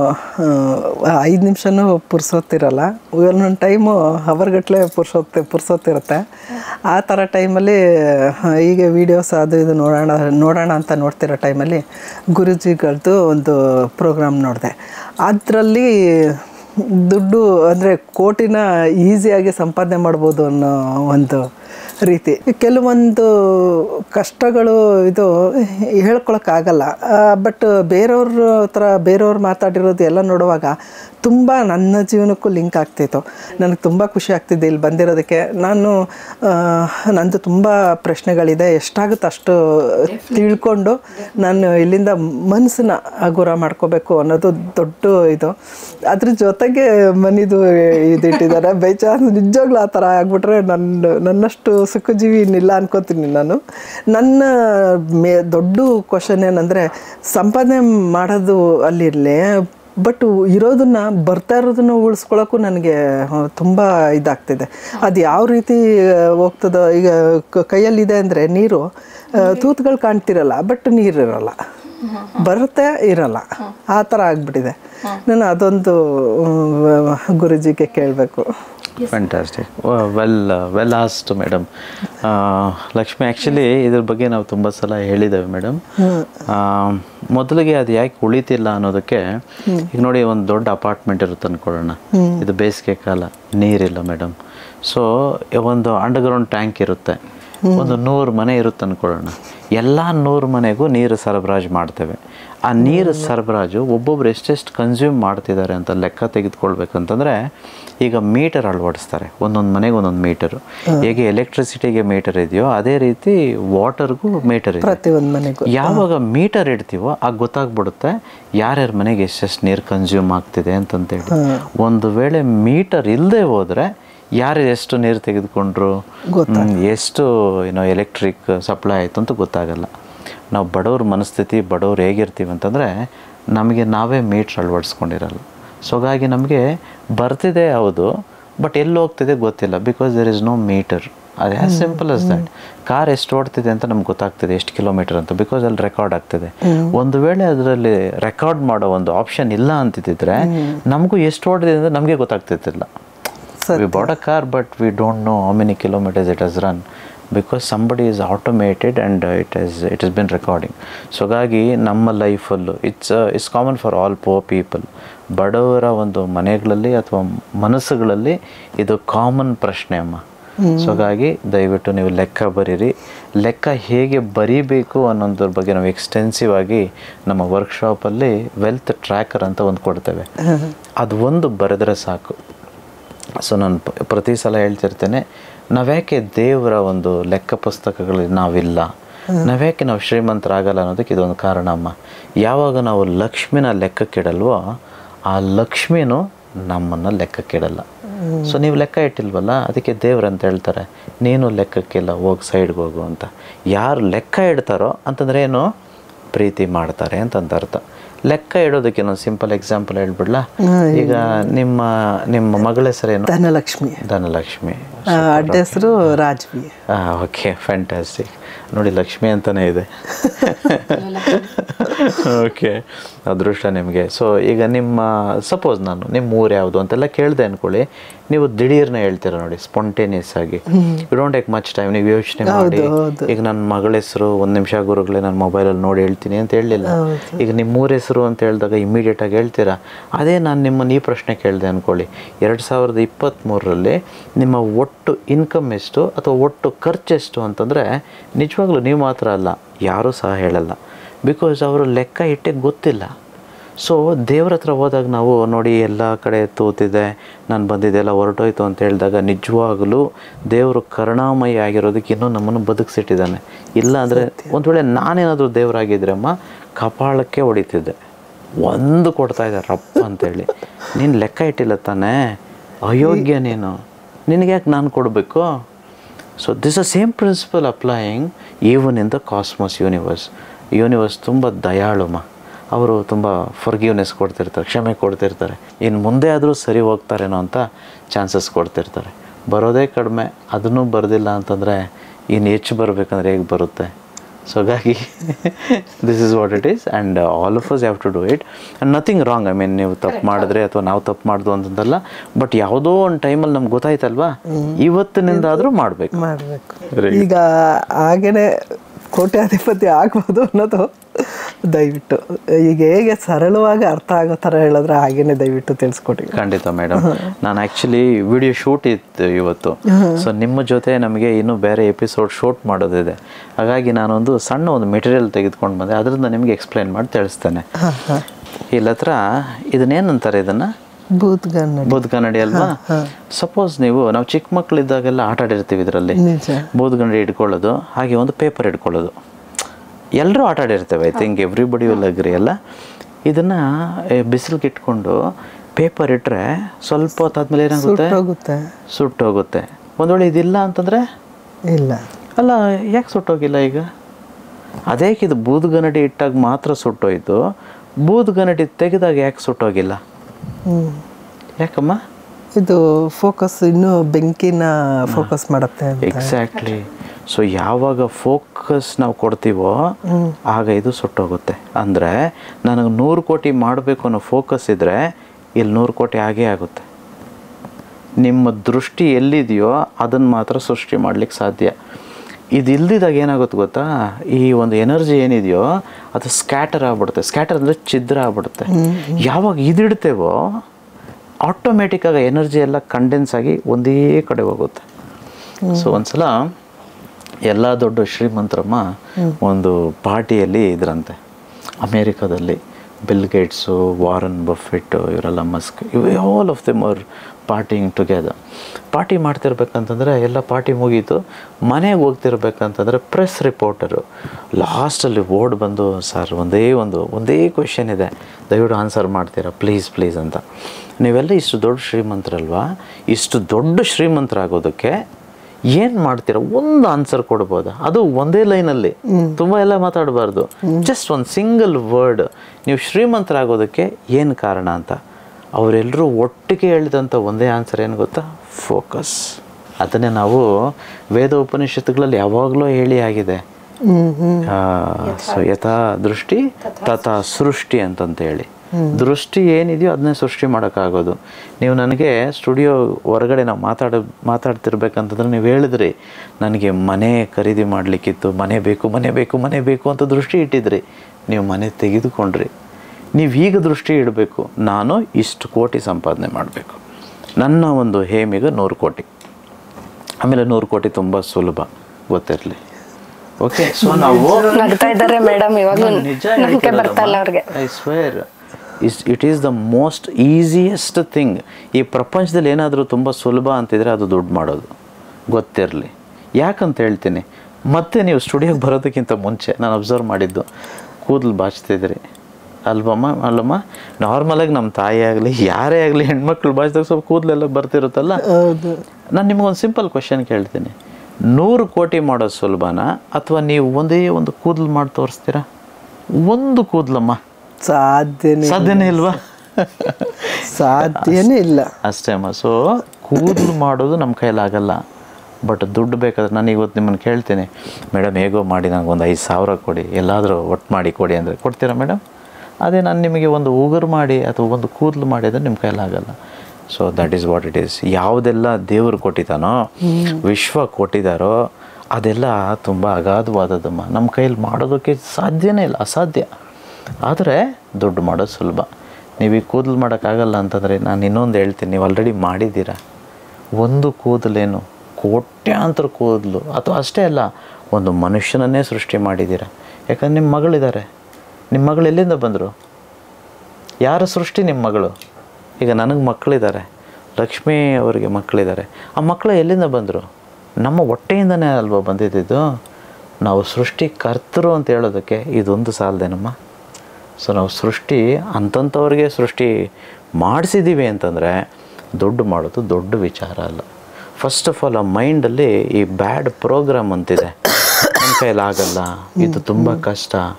Speaker 2: ಐದು ನಿಮಿಷನೂ ಪುರ್ಸೊತ್ತಿರಲ್ಲ, ಒಂದೊಂದು ಟೈಮು ಅವರ್ಗಟ್ಲೆ ಪುರ್ಸೊತ್ತೆ ಪುರ್ಸೊತ್ತಿರುತ್ತೆ. ಆ ಥರ ಟೈಮಲ್ಲಿ ಹೀಗೆ ವೀಡಿಯೋಸ್ ಅದು ಇದು ನೋಡೋಣ ನೋಡೋಣ ಅಂತ ನೋಡ್ತಿರೋ ಟೈಮಲ್ಲಿ ಗುರೂಜಿಗಳದ್ದು ಒಂದು ಪ್ರೋಗ್ರಾಮ್ ನೋಡಿದೆ. ಅದರಲ್ಲಿ ದುಡ್ಡು ಅಂದರೆ ಕೋಟಿನ ಈಸಿಯಾಗಿ ಸಂಪಾದನೆ ಮಾಡ್ಬೋದು ಅನ್ನೋ ಒಂದು ರೀತಿ, ಕೆಲವೊಂದು ಕಷ್ಟಗಳು ಇದು ಹೇಳ್ಕೊಳಕ್ಕಾಗಲ್ಲ. ಬಟ್ ಬೇರೆಯವ್ರ ಹತ್ರ ಬೇರೆಯವ್ರು ಮಾತಾಡಿರೋದು ಎಲ್ಲ ನೋಡುವಾಗ ತುಂಬ ನನ್ನ ಜೀವನಕ್ಕೂ ಲಿಂಕ್ ಆಗ್ತಿತ್ತು. ನನಗೆ ತುಂಬ ಖುಷಿ ಆಗ್ತಿದ್ದೆ ಇಲ್ಲಿ ಬಂದಿರೋದಕ್ಕೆ. ನಾನು ನಂದು ತುಂಬ ಪ್ರಶ್ನೆಗಳಿದೆ, ಎಷ್ಟಾಗುತ್ತೆ ಅಷ್ಟು ತಿಳ್ಕೊಂಡು ನಾನು ಇಲ್ಲಿಂದ ಮನಸ್ಸನ್ನ ಹಗುರ ಮಾಡ್ಕೋಬೇಕು ಅನ್ನೋದು ದೊಡ್ಡ ಇದು. ಅದ್ರ ಜೊತೆಗೆ ಮನಿದು ಇದಿಟ್ಟಿದ್ದಾರೆ ಬೈ ಚಾನ್ಸ್ ನಿಜವಾಗ್ಲೂ ಆ ಥರ ಆಗ್ಬಿಟ್ರೆ ನನ್ನ ನನ್ನಷ್ಟು ಸುಖಜೀವಿ ಇನ್ನಿಲ್ಲ ಅನ್ಕೋತೀನಿ ನಾನು. ನನ್ನ ಮೇ ದೊಡ್ಡ ಕ್ವಶನ್ ಏನಂದರೆ, ಸಂಪಾದನೆ ಮಾಡೋದು ಅಲ್ಲಿರಲಿ, ಬಟ್ ಇರೋದನ್ನ ಬರ್ತಾ ಇರೋದನ್ನ ಉಳಿಸ್ಕೊಳ್ಳೋಕ್ಕೂ ನನಗೆ ತುಂಬ ಇದಾಗ್ತಿದೆ. ಅದು ಯಾವ ರೀತಿ ಹೋಗ್ತದೋ, ಈಗ ಕೈಯಲ್ಲಿದೆ ಅಂದರೆ ನೀರು ತೂತುಗಳು ಕಾಣ್ತಿರಲ್ಲ, ಬಟ್ ನೀರಿರಲ್ಲ, ಬರುತ್ತೆ ಇರಲ್ಲ, ಆ ಥರ ಆಗ್ಬಿಟ್ಟಿದೆ. ನಾನು ಅದೊಂದು ಗುರುಜಿಗೆ ಕೇಳಬೇಕು.
Speaker 3: Fantastic, well well asked madam. Lakshmi, actually ಇದ್ರ ಬಗ್ಗೆ ನಾವು ತುಂಬ ಸಲ ಹೇಳಿದ್ದೇವೆ ಮೇಡಮ್. ಮೊದಲಿಗೆ ಅದು ಯಾಕೆ ಉಳಿತಿಲ್ಲ ಅನ್ನೋದಕ್ಕೆ, ಈಗ ನೋಡಿ, ಒಂದು ದೊಡ್ಡ ಅಪಾರ್ಟ್ಮೆಂಟ್ ಇರುತ್ತೆ ಅಂದ್ಕೊಳ್ಳೋಣ, ಇದು ಬೇಸಿಗೆ ಕಾಲ, ನೀರಿಲ್ಲ ಮೇಡಮ್. ಸೊ ಒಂದು ಅಂಡರ್ಗ್ರೌಂಡ್ ಟ್ಯಾಂಕ್ ಇರುತ್ತೆ, ಒಂದು ನೂರು ಮನೆ ಇರುತ್ತೆ ಅಂದ್ಕೊಳ್ಳೋಣ, ಎಲ್ಲ ನೂರು ಮನೆಗೂ ನೀರು ಸರಬರಾಜು ಮಾಡ್ತೇವೆ. ಆ ನೀರು ಸರಬರಾಜು ಒಬ್ಬೊಬ್ರು ಎಷ್ಟೆಷ್ಟು ಕನ್ಸ್ಯೂಮ್ ಮಾಡ್ತಿದ್ದಾರೆ ಅಂತ ಲೆಕ್ಕ ತೆಗೆದುಕೊಳ್ಬೇಕಂತಂದರೆ, ಈಗ ಮೀಟರ್ ಅಳವಡಿಸ್ತಾರೆ, ಒಂದೊಂದು ಮನೆಗೆ ಒಂದೊಂದು ಮೀಟರು. ಹೇಗೆ ಎಲೆಕ್ಟ್ರಿಸಿಟಿಗೆ ಮೀಟರ್ ಇದೆಯೋ ಅದೇ ರೀತಿ ವಾಟರ್ಗೂ ಮೀಟರ್ ಇದೆ.
Speaker 2: ಪ್ರತಿಯೊಂದು ಮನೆಗೂ
Speaker 3: ಯಾವಾಗ ಮೀಟರ್ ಇಡ್ತೀವೋ ಆಗ ಗೊತ್ತಾಗ್ಬಿಡುತ್ತೆ ಯಾರ್ಯಾರ ಮನೆಗೆ ಎಷ್ಟೆಷ್ಟು ನೀರು ಕನ್ಸ್ಯೂಮ್ ಆಗ್ತಿದೆ ಅಂತಂತೇಳಿ. ಒಂದು ವೇಳೆ ಮೀಟರ್ ಇಲ್ಲದೆ ಹೋದರೆ ಯಾರು ಎಷ್ಟು ನೀರು ತೆಗೆದುಕೊಂಡ್ರು, ಎಷ್ಟು ಏನೋ ಎಲೆಕ್ಟ್ರಿಕ್ ಸಪ್ಲೈ ಆಯಿತು ಅಂತ ಗೊತ್ತಾಗಲ್ಲ. ನಾವು ಬಡವ್ರ ಮನಸ್ಥಿತಿ, ಬಡವ್ರು ಹೇಗಿರ್ತೀವಿ ಅಂತಂದರೆ, ನಮಗೆ ನಾವೇ ಮೀಟ್ರ್ ಅಳವಡಿಸ್ಕೊಂಡಿರಲ್ಲ. ಸೊ ಹಾಗಾಗಿ ನಮಗೆ ಬರ್ತಿದೆ ಹೌದು, ಬಟ್ ಎಲ್ಲಿ ಹೋಗ್ತಿದೆ ಗೊತ್ತಿಲ್ಲ, because there is no meter. ಅದು as simple as that. Car ಎಷ್ಟು ಓಡ್ತಿದೆ ಅಂತ ನಮ್ಗೆ ಗೊತ್ತಾಗ್ತಿದೆ, ಎಷ್ಟು ಕಿಲೋಮೀಟರ್ ಅಂತ, ಬಿಕಾಸ್ ಅಲ್ಲಿ ರೆಕಾರ್ಡ್ ಆಗ್ತಿದೆ. ಒಂದು ವೇಳೆ ಅದರಲ್ಲಿ ರೆಕಾರ್ಡ್ ಮಾಡೋ ಒಂದು ಆಪ್ಷನ್ ಇಲ್ಲ ಅಂತಿದ್ದರೆ ನಮಗೂ ಎಷ್ಟು ಓಡಿದೆ ಅಂತ ನಮಗೆ ಗೊತ್ತಾಗ್ತಿದ್ದಿಲ್ಲ. We bought a car, but we don't know how many kilometers it has run, because somebody is automated and uh, it has it has been recording. So ಹಾಗಾಗಿ ನಮ್ಮ ಲೈಫಲ್ಲೂ it's it's common for all poor people. ಬಡವರ ಒಂದು ಮನೆಗಳಲ್ಲಿ ಅಥವಾ ಮನಸ್ಸುಗಳಲ್ಲಿ ಇದು common ಪ್ರಶ್ನೆ ಅಮ್ಮ. ಸೊ ಹಾಗಾಗಿ ದಯವಿಟ್ಟು ನೀವು ಲೆಕ್ಕ ಬರೀರಿ. ಲೆಕ್ಕ ಹೇಗೆ ಬರೀಬೇಕು ಅನ್ನೋದ್ರ ಬಗ್ಗೆ ನಾವು ಎಕ್ಸ್ಟೆನ್ಸಿವ್ ಆಗಿ ನಮ್ಮ ವರ್ಕ್ಶಾಪಲ್ಲಿ ವೆಲ್ತ್ ಟ್ರ್ಯಾಕರ್ ಅಂತ ಒಂದು ಕೊಡ್ತೇವೆ. ಅದು ಒಂದು ಬರೆದ್ರೆ ಸಾಕು. ಸೊ ನಾನು ಪ್ರತಿ ಸಲ ಹೇಳ್ತಿರ್ತೇನೆ, ನಾವ್ಯಾಕೆ ದೇವರ ಒಂದು ಲೆಕ್ಕ ಪುಸ್ತಕಗಳಲ್ಲಿ ನಾವಿಲ್ಲ, ನಾವ್ಯಾಕೆ ನಾವು ಶ್ರೀಮಂತರಾಗಲ್ಲ ಅನ್ನೋದಕ್ಕೆ ಇದೊಂದು ಕಾರಣ ಅಮ್ಮ. ಯಾವಾಗ ನಾವು ಲಕ್ಷ್ಮಿನ ಲೆಕ್ಕಕ್ಕಿಡಲ್ವೋ ಆ ಲಕ್ಷ್ಮಿನೂ ನಮ್ಮನ್ನು ಲೆಕ್ಕಕ್ಕಿಡಲ್ಲ. ಸೊ ನೀವು ಲೆಕ್ಕ ಇಟ್ಟಿಲ್ವಲ್ಲ, ಅದಕ್ಕೆ ದೇವ್ರು ಅಂತ ಹೇಳ್ತಾರೆ, ನೀನು ಲೆಕ್ಕಕ್ಕಿಲ್ಲ, ಹೋಗಿ ಸೈಡ್ಗೆ ಹೋಗು ಅಂತ. ಯಾರು ಲೆಕ್ಕ ಇಡ್ತಾರೋ ಅಂತಂದ್ರೆ ಏನು, ಪ್ರೀತಿ ಮಾಡ್ತಾರೆ ಅಂತಂತ ಅರ್ಥ. ಲೆಕ್ಕ ಇಡೋದಕ್ಕೆ ಇನ್ನೊಂದು ಸಿಂಪಲ್ ಎಕ್ಸಾಂಪಲ್ ಹೇಳ್ಬಿಡ್ಲ. ಈಗ ನಿಮ್ಮ ನಿಮ್ಮ ಮಗಳ ಹೆಸರೇನು?
Speaker 2: ಧನಲಕ್ಷ್ಮಿ.
Speaker 3: ಧನಲಕ್ಷ್ಮಿ,
Speaker 2: ಅಡ್ಡ ಹೆಸರು ರಾಜ್ವಿ.
Speaker 3: ಹಾಂ, ಓಕೆ, ಫ್ಯಾಂಟಾಸ್ಟಿಕ್. ನೋಡಿ, ಲಕ್ಷ್ಮಿ ಅಂತಲೇ ಇದೆ. ಓಕೆ, ಅದೃಷ್ಟ ನಿಮಗೆ. ಸೊ ಈಗ ನಿಮ್ಮ ಸಪೋಸ್ ನಾನು ನಿಮ್ಮ ಊರು ಯಾವುದು ಅಂತೆಲ್ಲ ಕೇಳಿದೆ ಅಂದ್ಕೊಳ್ಳಿ, ನೀವು ದಿಢೀರ್ನ ಹೇಳ್ತೀರ ನೋಡಿ, ಸ್ಪಾಂಟೇನಿಯಸ್ ಆಗಿ. You don't take much time. ನೀವು ಯೋಚನೆ ಮಾಡಿ, ಈಗ ನನ್ನ ಮಗಳ ಹೆಸರು ಒಂದು ನಿಮಿಷ ಗುರುಗಳೇ ನನ್ನ ಮೊಬೈಲಲ್ಲಿ ನೋಡಿ ಹೇಳ್ತೀನಿ ಅಂತ ಹೇಳಲಿಲ್ಲ. ಈಗ ನಿಮ್ಮ ಊರ ಹೆಸರು ಅಂತ ಹೇಳಿದಾಗ ಇಮ್ಮಿಡಿಯೇಟಾಗಿ ಹೇಳ್ತೀರಾ. ಅದೇ ನಾನು ನಿಮ್ಮನ್ನು ಈ ಪ್ರಶ್ನೆ ಕೇಳಿದೆ ಅಂದ್ಕೊಳ್ಳಿ, ಎರಡು ಸಾವಿರದ ಇಪ್ಪತ್ತ್ಮೂರರಲ್ಲಿ ನಿಮ್ಮ ಒಟ್ಟು ಇನ್ಕಮ್ ಎಷ್ಟು ಅಥವಾ ಒಟ್ಟು ಖರ್ಚು ಎಷ್ಟು ಅಂತಂದರೆ ನಿಜವಾಗ್ಲೂ ನೀವು ಮಾತ್ರ ಅಲ್ಲ, ಯಾರೂ ಸಹ ಹೇಳಲ್ಲ. ಬಿಕಾಸ್ ಅವರು ಲೆಕ್ಕ ಇಟ್ಟೆ ಗೊತ್ತಿಲ್ಲ. ಸೊ ದೇವ್ರ ಹತ್ರ ಹೋದಾಗ ನಾವು ನೋಡಿ, ಎಲ್ಲ ಕಡೆ ತೂತಿದೆ, ನಾನು ಬಂದಿದ್ದೆಲ್ಲ ಹೊರಟೋಯ್ತು ಅಂತ ಹೇಳಿದಾಗ ನಿಜವಾಗಲೂ ದೇವರು ಕರುಣಾಮಯಿ ಆಗಿರೋದಕ್ಕೆ ಇನ್ನೂ ನಮ್ಮನ್ನು ಬದುಕಿಸಿಟ್ಟಿದ್ದಾನೆ. ಇಲ್ಲ ಅಂದರೆ ಒಂದು ವೇಳೆ ನಾನೇನಾದರೂ ದೇವರಾಗಿದ್ದರೆ ಅಮ್ಮ ಕಪಾಳಕ್ಕೆ ಹೊಡಿತಿದ್ದೆ, ಒಂದು ಕೊಡ್ತಾ ಇದ್ದಾರೆ ರಪ್ಪ ಅಂತೇಳಿ. ನೀನು ಲೆಕ್ಕ ಇಟ್ಟಿಲ್ಲ ತಾನೇ, ಅಯೋಗ್ಯ ನೀನು, ನಿನಗೆ ಯಾಕೆ ನಾನು ಕೊಡಬೇಕು? So this a same principle applying even in the cosmos universe. Universe ತುಂಬ ದಯಾಳುಮ. ಅವರು ತುಂಬ ಫರ್ಗಿವ್ನೆಸ್ ಕೊಡ್ತಿರ್ತಾರೆ, ಕ್ಷಮೆ ಕೊಡ್ತಿರ್ತಾರೆ. ಇನ್ನು ಮುಂದೆ ಆದರೂ ಸರಿ ಹೋಗ್ತಾರೇನೋ ಅಂತ ಚಾನ್ಸಸ್ ಕೊಡ್ತಿರ್ತಾರೆ. ಬರೋದೇ ಕಡಿಮೆ, ಅದನ್ನೂ ಬರೋದಿಲ್ಲ ಅಂತಂದರೆ ಇನ್ನು ಹೆಚ್ಚು ಬರಬೇಕಂದ್ರೆ ಹೇಗೆ ಬರುತ್ತೆ? ಸೊ ಹಾಗಾಗಿ this is what it is and all of us have to do it and nothing wrong. I mean ನೀವು ತಪ್ಪು ಮಾಡಿದ್ರೆ ಅಥವಾ ನಾವು ತಪ್ಪು ಮಾಡ್ದು ಅಂತಂದಲ್ಲ, ಬಟ್ ಯಾವುದೋ ಒಂದು ಟೈಮಲ್ಲಿ ನಮ್ಗೆ ಗೊತ್ತಾಯ್ತಲ್ವಾ, ಇವತ್ತಿನಿಂದ ಆದರೂ ಮಾಡಬೇಕು
Speaker 2: ಮಾಡಬೇಕು. ಈಗ ಹಾಗೇನೆ ಕೋಟ್ಯಾಧಿಪತಿ ಆಗ್ಬೋದು ಅನ್ನೋದು ದಯವಿಟ್ಟು ಈಗ ಹೇಗೆ ಸರಳವಾಗಿ ಅರ್ಥ ಆಗೋ ಥರ ಹೇಳಿದ್ರೆ ಹಾಗೇನೆ ದಯವಿಟ್ಟು ತಿಳಿಸ್ಕೊಡಿ.
Speaker 3: ಖಂಡಿತ ಮೇಡಮ್. ನಾನು ಆ್ಯಕ್ಚುಲಿ ವಿಡಿಯೋ ಶೂಟ್ ಇತ್ತು ಇವತ್ತು. ಸೊ ನಿಮ್ಮ ಜೊತೆ ನಮಗೆ ಇನ್ನೂ ಬೇರೆ ಎಪಿಸೋಡ್ ಶೂಟ್ ಮಾಡೋದಿದೆ. ಹಾಗಾಗಿ ನಾನೊಂದು ಸಣ್ಣ ಒಂದು ಮೆಟೀರಿಯಲ್ ತೆಗೆದುಕೊಂಡು ಬಂದೆ, ಅದರಿಂದ ನಿಮಗೆ ಎಕ್ಸ್ಪ್ಲೈನ್ ಮಾಡಿ ತಿಳಿಸ್ತೇನೆ. ಇಲ್ಲ ಹತ್ರ ಇದನ್ನೇನಂತಾರೆ, ಇದನ್ನು
Speaker 2: ಬೂತ್ ಕನ್ನಡಿ.
Speaker 3: ಬೂತ್ ಕನ್ನಡಿ ಅಲ್ವಾ? ಸಪೋಸ್ ನೀವು ನಾವು ಚಿಕ್ಕ ಮಕ್ಕಳಿದ್ದಾಗೆಲ್ಲ ಆಟ ಆಡಿರ್ತೀವಿ ಇದರಲ್ಲಿ. ಬೂತ್ ಕನ್ನಡಿ ಇಟ್ಕೊಳ್ಳೋದು, ಹಾಗೆ ಒಂದು ಪೇಪರ್ ಇಟ್ಕೊಳ್ಳೋದು, ಎಲ್ಲರೂ ಆಟ ಆಡಿರ್ತೇವೆ. I think everybody will agree ಅಲ್ಲ. ಇದನ್ನು ಬಿಸಿಲಿಗೆ ಇಟ್ಕೊಂಡು ಪೇಪರ್ ಇಟ್ಟರೆ ಸ್ವಲ್ಪ ಹೊತ್ತಾದ್ಮೇಲೆ ಏನಾಗುತ್ತೆ? ಸುಟ್ಟೋಗುತ್ತೆ. ಒಂದು ವೇಳೆ ಇದಿಲ್ಲ ಅಂತಂದರೆ
Speaker 2: ಇಲ್ಲ
Speaker 3: ಅಲ್ಲ, ಯಾಕೆ ಸುಟ್ಟೋಗಿಲ್ಲ? ಈಗ ಅದೇಕೆ ಇದು ಬೂದ್ಗನ್ನಡಿ ಇಟ್ಟಾಗ ಮಾತ್ರ ಸುಟ್ಟೋಯ್ತು, ಬೂದ್ಗನ್ನಡಿ ತೆಗೆದಾಗ ಯಾಕೆ ಸುಟ್ಟೋಗಿಲ್ಲ? ಯಾಕಮ್ಮ?
Speaker 2: ಇದು ಫೋಕಸ್ ಇನ್ನೂ ಬೆಂಕಿನ ಫೋಕಸ್ ಮಾಡುತ್ತೆ.
Speaker 3: ಎಕ್ಸಾಕ್ಟ್ಲಿ. ಸೊ ಯಾವಾಗ ಫೋಕಸ್ ನಾವು ಕೊಡ್ತೀವೋ ಆಗ ಇದು ಸುಟ್ಟೋಗುತ್ತೆ. ಅಂದರೆ ನನಗೆ ನೂರು ಕೋಟಿ ಮಾಡಬೇಕು ಅನ್ನೋ ಫೋಕಸ್ ಇದ್ದರೆ ಇಲ್ಲಿ ನೂರು ಕೋಟಿ ಆಗೇ ಆಗುತ್ತೆ. ನಿಮ್ಮ ದೃಷ್ಟಿ ಎಲ್ಲಿದೆಯೋ ಅದನ್ನು ಮಾತ್ರ ಸೃಷ್ಟಿ ಮಾಡ್ಲಿಕ್ಕೆ ಸಾಧ್ಯ. ಇದು ಇಲ್ದಿದಾಗ ಏನಾಗುತ್ತೆ ಗೊತ್ತಾ, ಈ ಒಂದು ಎನರ್ಜಿ ಏನಿದೆಯೋ ಅದು ಸ್ಕ್ಯಾಟರ್ ಆಗ್ಬಿಡುತ್ತೆ. ಸ್ಕ್ಯಾಟರ್ ಅಂದರೆ ಛಿದ್ರ ಆಗ್ಬಿಡುತ್ತೆ. ಯಾವಾಗ ಇದಿಡ್ತೇವೋ ಆಟೋಮೆಟಿಕ್ಕಾಗಿ ಎನರ್ಜಿ ಎಲ್ಲ ಕಂಡೆನ್ಸ್ ಆಗಿ ಒಂದೇ ಕಡೆ ಹೋಗುತ್ತೆ. ಸೊ ಒಂದ್ಸಲ ಎಲ್ಲ ದೊಡ್ಡ ಶ್ರೀಮಂತರಮ್ಮ ಒಂದು ಪಾರ್ಟಿಯಲ್ಲಿ ಇದ್ರಂತೆ ಅಮೇರಿಕಾದಲ್ಲಿ. ಬಿಲ್ ಗೇಟ್ಸು, ವಾರನ್ ಬಫೆಟ್, ಇವರೆಲ್ಲ Musk, if all of them are partying together. Party ಮಾಡ್ತಿರ್ಬೇಕಂತಂದರೆ ಎಲ್ಲ ಪಾರ್ಟಿ ಮುಗೀತು, ಮನೆಗೆ ಹೋಗ್ತಿರ್ಬೇಕಂತಂದರೆ ಪ್ರೆಸ್ ರಿಪೋರ್ಟರು ಲಾಸ್ಟಲ್ಲಿ ಓಡ್ ಬಂದು, ಸರ್ ಒಂದೇ ಒಂದು ಒಂದೇ ಕ್ವೆಶನ್ ಇದೆ, ದಯವಿಟ್ಟು ಆನ್ಸರ್ ಮಾಡ್ತೀರಾ ಪ್ಲೀಸ್ ಪ್ಲೀಸ್ ಅಂತ. ನೀವೆಲ್ಲ ಇಷ್ಟು ದೊಡ್ಡ ಶ್ರೀಮಂತರಲ್ವಾ, ಇಷ್ಟು ದೊಡ್ಡ ಶ್ರೀಮಂತರಾಗೋದಕ್ಕೆ ಏನು ಮಾಡ್ತೀರಾ? ಒಂದು ಆನ್ಸರ್ ಕೊಡ್ಬೋದಾ? ಅದು ಒಂದೇ ಲೈನಲ್ಲಿ, ತುಂಬ ಎಲ್ಲ ಮಾತಾಡಬಾರ್ದು, ಜಸ್ಟ್ ಒಂದು ಸಿಂಗಲ್ ವರ್ಡ್. ನೀವು ಶ್ರೀಮಂತರಾಗೋದಕ್ಕೆ ಏನು ಕಾರಣ ಅಂತ. ಅವರೆಲ್ಲರೂ ಒಟ್ಟಿಗೆ ಹೇಳಿದಂಥ ಒಂದೇ ಆನ್ಸರ್ ಏನು ಗೊತ್ತಾ? ಫೋಕಸ್. ಅದನ್ನೇ ನಾವು ವೇದ ಉಪನಿಷತ್ತುಗಳಲ್ಲಿ ಯಾವಾಗಲೂ ಹೇಳಿ ಆಗಿದೆ. ಸೊ ಯಥಾ ದೃಷ್ಟಿ ತಥಾ ಸೃಷ್ಟಿ ಅಂತಂತ ಹೇಳಿ. ದೃಷ್ಟಿ ಏನಿದೆಯೋ ಅದನ್ನೇ ಸೃಷ್ಟಿ ಮಾಡೋಕ್ಕಾಗೋದು. ನೀವು ನನಗೆ ಸ್ಟುಡಿಯೋ ಹೊರಗಡೆ ನಾವು ಮಾತಾಡ ಮಾತಾಡ್ತಿರ್ಬೇಕಂತಂದ್ರೆ ನೀವು ಹೇಳಿದ್ರಿ ನನಗೆ ಮನೆ ಖರೀದಿ ಮಾಡಲಿಕ್ಕಿತ್ತು, ಮನೆ ಬೇಕು ಮನೆ ಬೇಕು ಮನೆ ಬೇಕು ಅಂತ ದೃಷ್ಟಿ ಇಟ್ಟಿದ್ರಿ, ನೀವು ಮನೆ ತೆಗೆದುಕೊಂಡ್ರಿ. ನೀವು ಈಗ ದೃಷ್ಟಿ ಇಡಬೇಕು, ನಾನು ಇಷ್ಟು ಕೋಟಿ ಸಂಪಾದನೆ ಮಾಡಬೇಕು, ನನ್ನ ಒಂದು ಹೇಮಿಗೆ ನೂರು ಕೋಟಿ. ಆಮೇಲೆ ನೂರು ಕೋಟಿ ತುಂಬ ಸುಲಭ, ಗೊತ್ತಿರಲಿ. ಓಕೆ. ಸೊ ನಾವು
Speaker 1: ನಗ್ತಾ ಇದ್ದಾರೆ ಮೇಡಮ್, ಇವಾಗ ನಂಬಿಕೆ ಬರ್ತಾ ಇಲ್ಲ ಅವ್ರಿಗೆ.
Speaker 3: I swear is it is the most easiest thing. ಈ ಪ್ರಪಂಚದಲ್ಲಿ ಏನಾದರೂ ತುಂಬ ಸುಲಭ ಅಂತಿದ್ರೆ ಅದು ದುಡ್ಡು ಮಾಡೋದು, ಗೊತ್ತಿರಲಿ. ಯಾಕಂತ ಹೇಳ್ತೀನಿ, ಮತ್ತೆ ನೀವು ಸ್ಟುಡಿಯೋಗೆ ಬರೋದಕ್ಕಿಂತ ಮುಂಚೆ ನಾನು ಅಬ್ಸರ್ವ್ ಮಾಡಿದ್ದು, ಕೂದಲು ಬಾಚ್ತಿದ್ರಿ ಅಲ್ವಮ್ಮ? ಅಲ್ಲಮ್ಮ, ನಾರ್ಮಲಾಗಿ ನಮ್ಮ ತಾಯಿ ಆಗಲಿ ಯಾರೇ ಆಗಲಿ ಹೆಣ್ಮಕ್ಳು ಬಾಚ್ದಾಗ ಸ್ವಲ್ಪ ಕೂದಲೆಲ್ಲ ಬರ್ತಿರುತ್ತಲ್ಲ. ನಾನು ನಿಮಗೊಂದು ಸಿಂಪಲ್ ಕ್ವೆಶನ್ ಕೇಳ್ತೀನಿ, ನೂರು ಕೋಟಿ ಮಾಡೋದು ಸುಲಭನಾ ಅಥವಾ ನೀವು ಒಂದೇ ಒಂದು ಕೂದಲು ಮಾಡಿ ತೋರಿಸ್ತೀರಾ? ಒಂದು ಕೂದಲಮ್ಮ
Speaker 2: ಸಾಧ್ಯನೇ
Speaker 3: ಸಾಧ್ಯನೇ ಇಲ್ವಾ?
Speaker 2: ಸಾಧ್ಯನೇ ಇಲ್ಲ
Speaker 3: ಅಷ್ಟೇ ಅಮ್ಮ. ಸೊ ಕೂದಲು ಮಾಡೋದು ನಮ್ಮ ಕೈಲಾಗಲ್ಲ, ಬಟ್ ದುಡ್ಡು ಬೇಕಾದ್ರೆ ನಾನು ಇವತ್ತು ನಿಮ್ಮನ್ನು ಕೇಳ್ತೀನಿ, ಮೇಡಮ್ ಹೇಗೋ ಮಾಡಿ ನನಗೆ ಒಂದು ಐದು ಸಾವಿರ ಕೊಡಿ, ಎಲ್ಲಾದರೂ ಒಟ್ಟು ಮಾಡಿ ಕೊಡಿ ಅಂದರೆ ಕೊಡ್ತೀರಾ ಮೇಡಮ್? ಅದೇ ನಾನು ನಿಮಗೆ ಒಂದು ಉಗುರು ಮಾಡಿ ಅಥವಾ ಒಂದು ಕೂದಲು ಮಾಡಿ ಅಂದರೆ ನಿಮ್ಮ ಕೈಲಾಗಲ್ಲ. So that is what it is. ಯಾವುದೆಲ್ಲ ದೇವರು ಕೊಟ್ಟಿದ್ದಾನೋ, ವಿಶ್ವ ಕೊಟ್ಟಿದ್ದಾರೋ ಅದೆಲ್ಲ ತುಂಬ ಅಗಾಧವಾದದ್ದಮ್ಮ. ನಮ್ಮ ಕೈಯಲ್ಲಿ ಮಾಡೋದಕ್ಕೆ ಸಾಧ್ಯನೇ ಇಲ್ಲ, ಅಸಾಧ್ಯ. ಆದರೆ ದುಡ್ಡು ಮಾಡೋದು ಸುಲಭ. ನೀವು ಈ ಕೂದಲು ಮಾಡೋಕ್ಕಾಗಲ್ಲ ಅಂತಂದರೆ ನಾನು ಇನ್ನೊಂದು ಹೇಳ್ತೀನಿ, ನೀವು ಆಲ್ರೆಡಿ ಮಾಡಿದ್ದೀರಾ. ಒಂದು ಕೂದಲೇನು ಕೋಟ್ಯಾಂತರ ಕೂದಲು, ಅಥವಾ ಅಷ್ಟೇ ಅಲ್ಲ, ಒಂದು ಮನುಷ್ಯನನ್ನೇ ಸೃಷ್ಟಿ ಮಾಡಿದ್ದೀರಾ. ಯಾಕಂದ್ರೆ ನಿಮ್ಮ ಮಗಳಿದ್ದಾರೆ. ನಿಮ್ಮ ಮಗಳು ಎಲ್ಲಿಂದ ಬಂದರು? ಯಾರ ಸೃಷ್ಟಿ ನಿಮ್ಮ ಮಗಳು? ಈಗ ನನಗೆ ಮಕ್ಕಳಿದ್ದಾರೆ, ಲಕ್ಷ್ಮೀ ಅವರಿಗೆ ಮಕ್ಕಳಿದ್ದಾರೆ. ಆ ಮಕ್ಕಳು ಎಲ್ಲಿಂದ ಬಂದರು? ನಮ್ಮ ಹೊಟ್ಟೆಯಿಂದನೇ ಅಲ್ವಾ ಬಂದಿದ್ದು. ನಾವು ಸೃಷ್ಟಿ ಕರ್ತರು ಅಂತ ಹೇಳೋದಕ್ಕೆ ಇದೊಂದು ಸಾಲದೇನಮ್ಮ. ಸೊ ನಾವು ಸೃಷ್ಟಿ ಅಂತಂಥವ್ರಿಗೆ ಸೃಷ್ಟಿ ಮಾಡಿಸಿದ್ದೀವಿ ಅಂತಂದರೆ ದುಡ್ಡು ಮಾಡೋದು ದೊಡ್ಡ ವಿಚಾರ ಅಲ್ಲ. ಫಸ್ಟ್ ಆಫ್ ಆಲ್ ಆ ಮೈಂಡಲ್ಲಿ ಈ ಬ್ಯಾಡ್ ಪ್ರೋಗ್ರಾಮ್ ಅಂತಿದೆ, ನನ್ನ ಕೈಲಾಗಲ್ಲ, ಇದು ತುಂಬ ಕಷ್ಟ,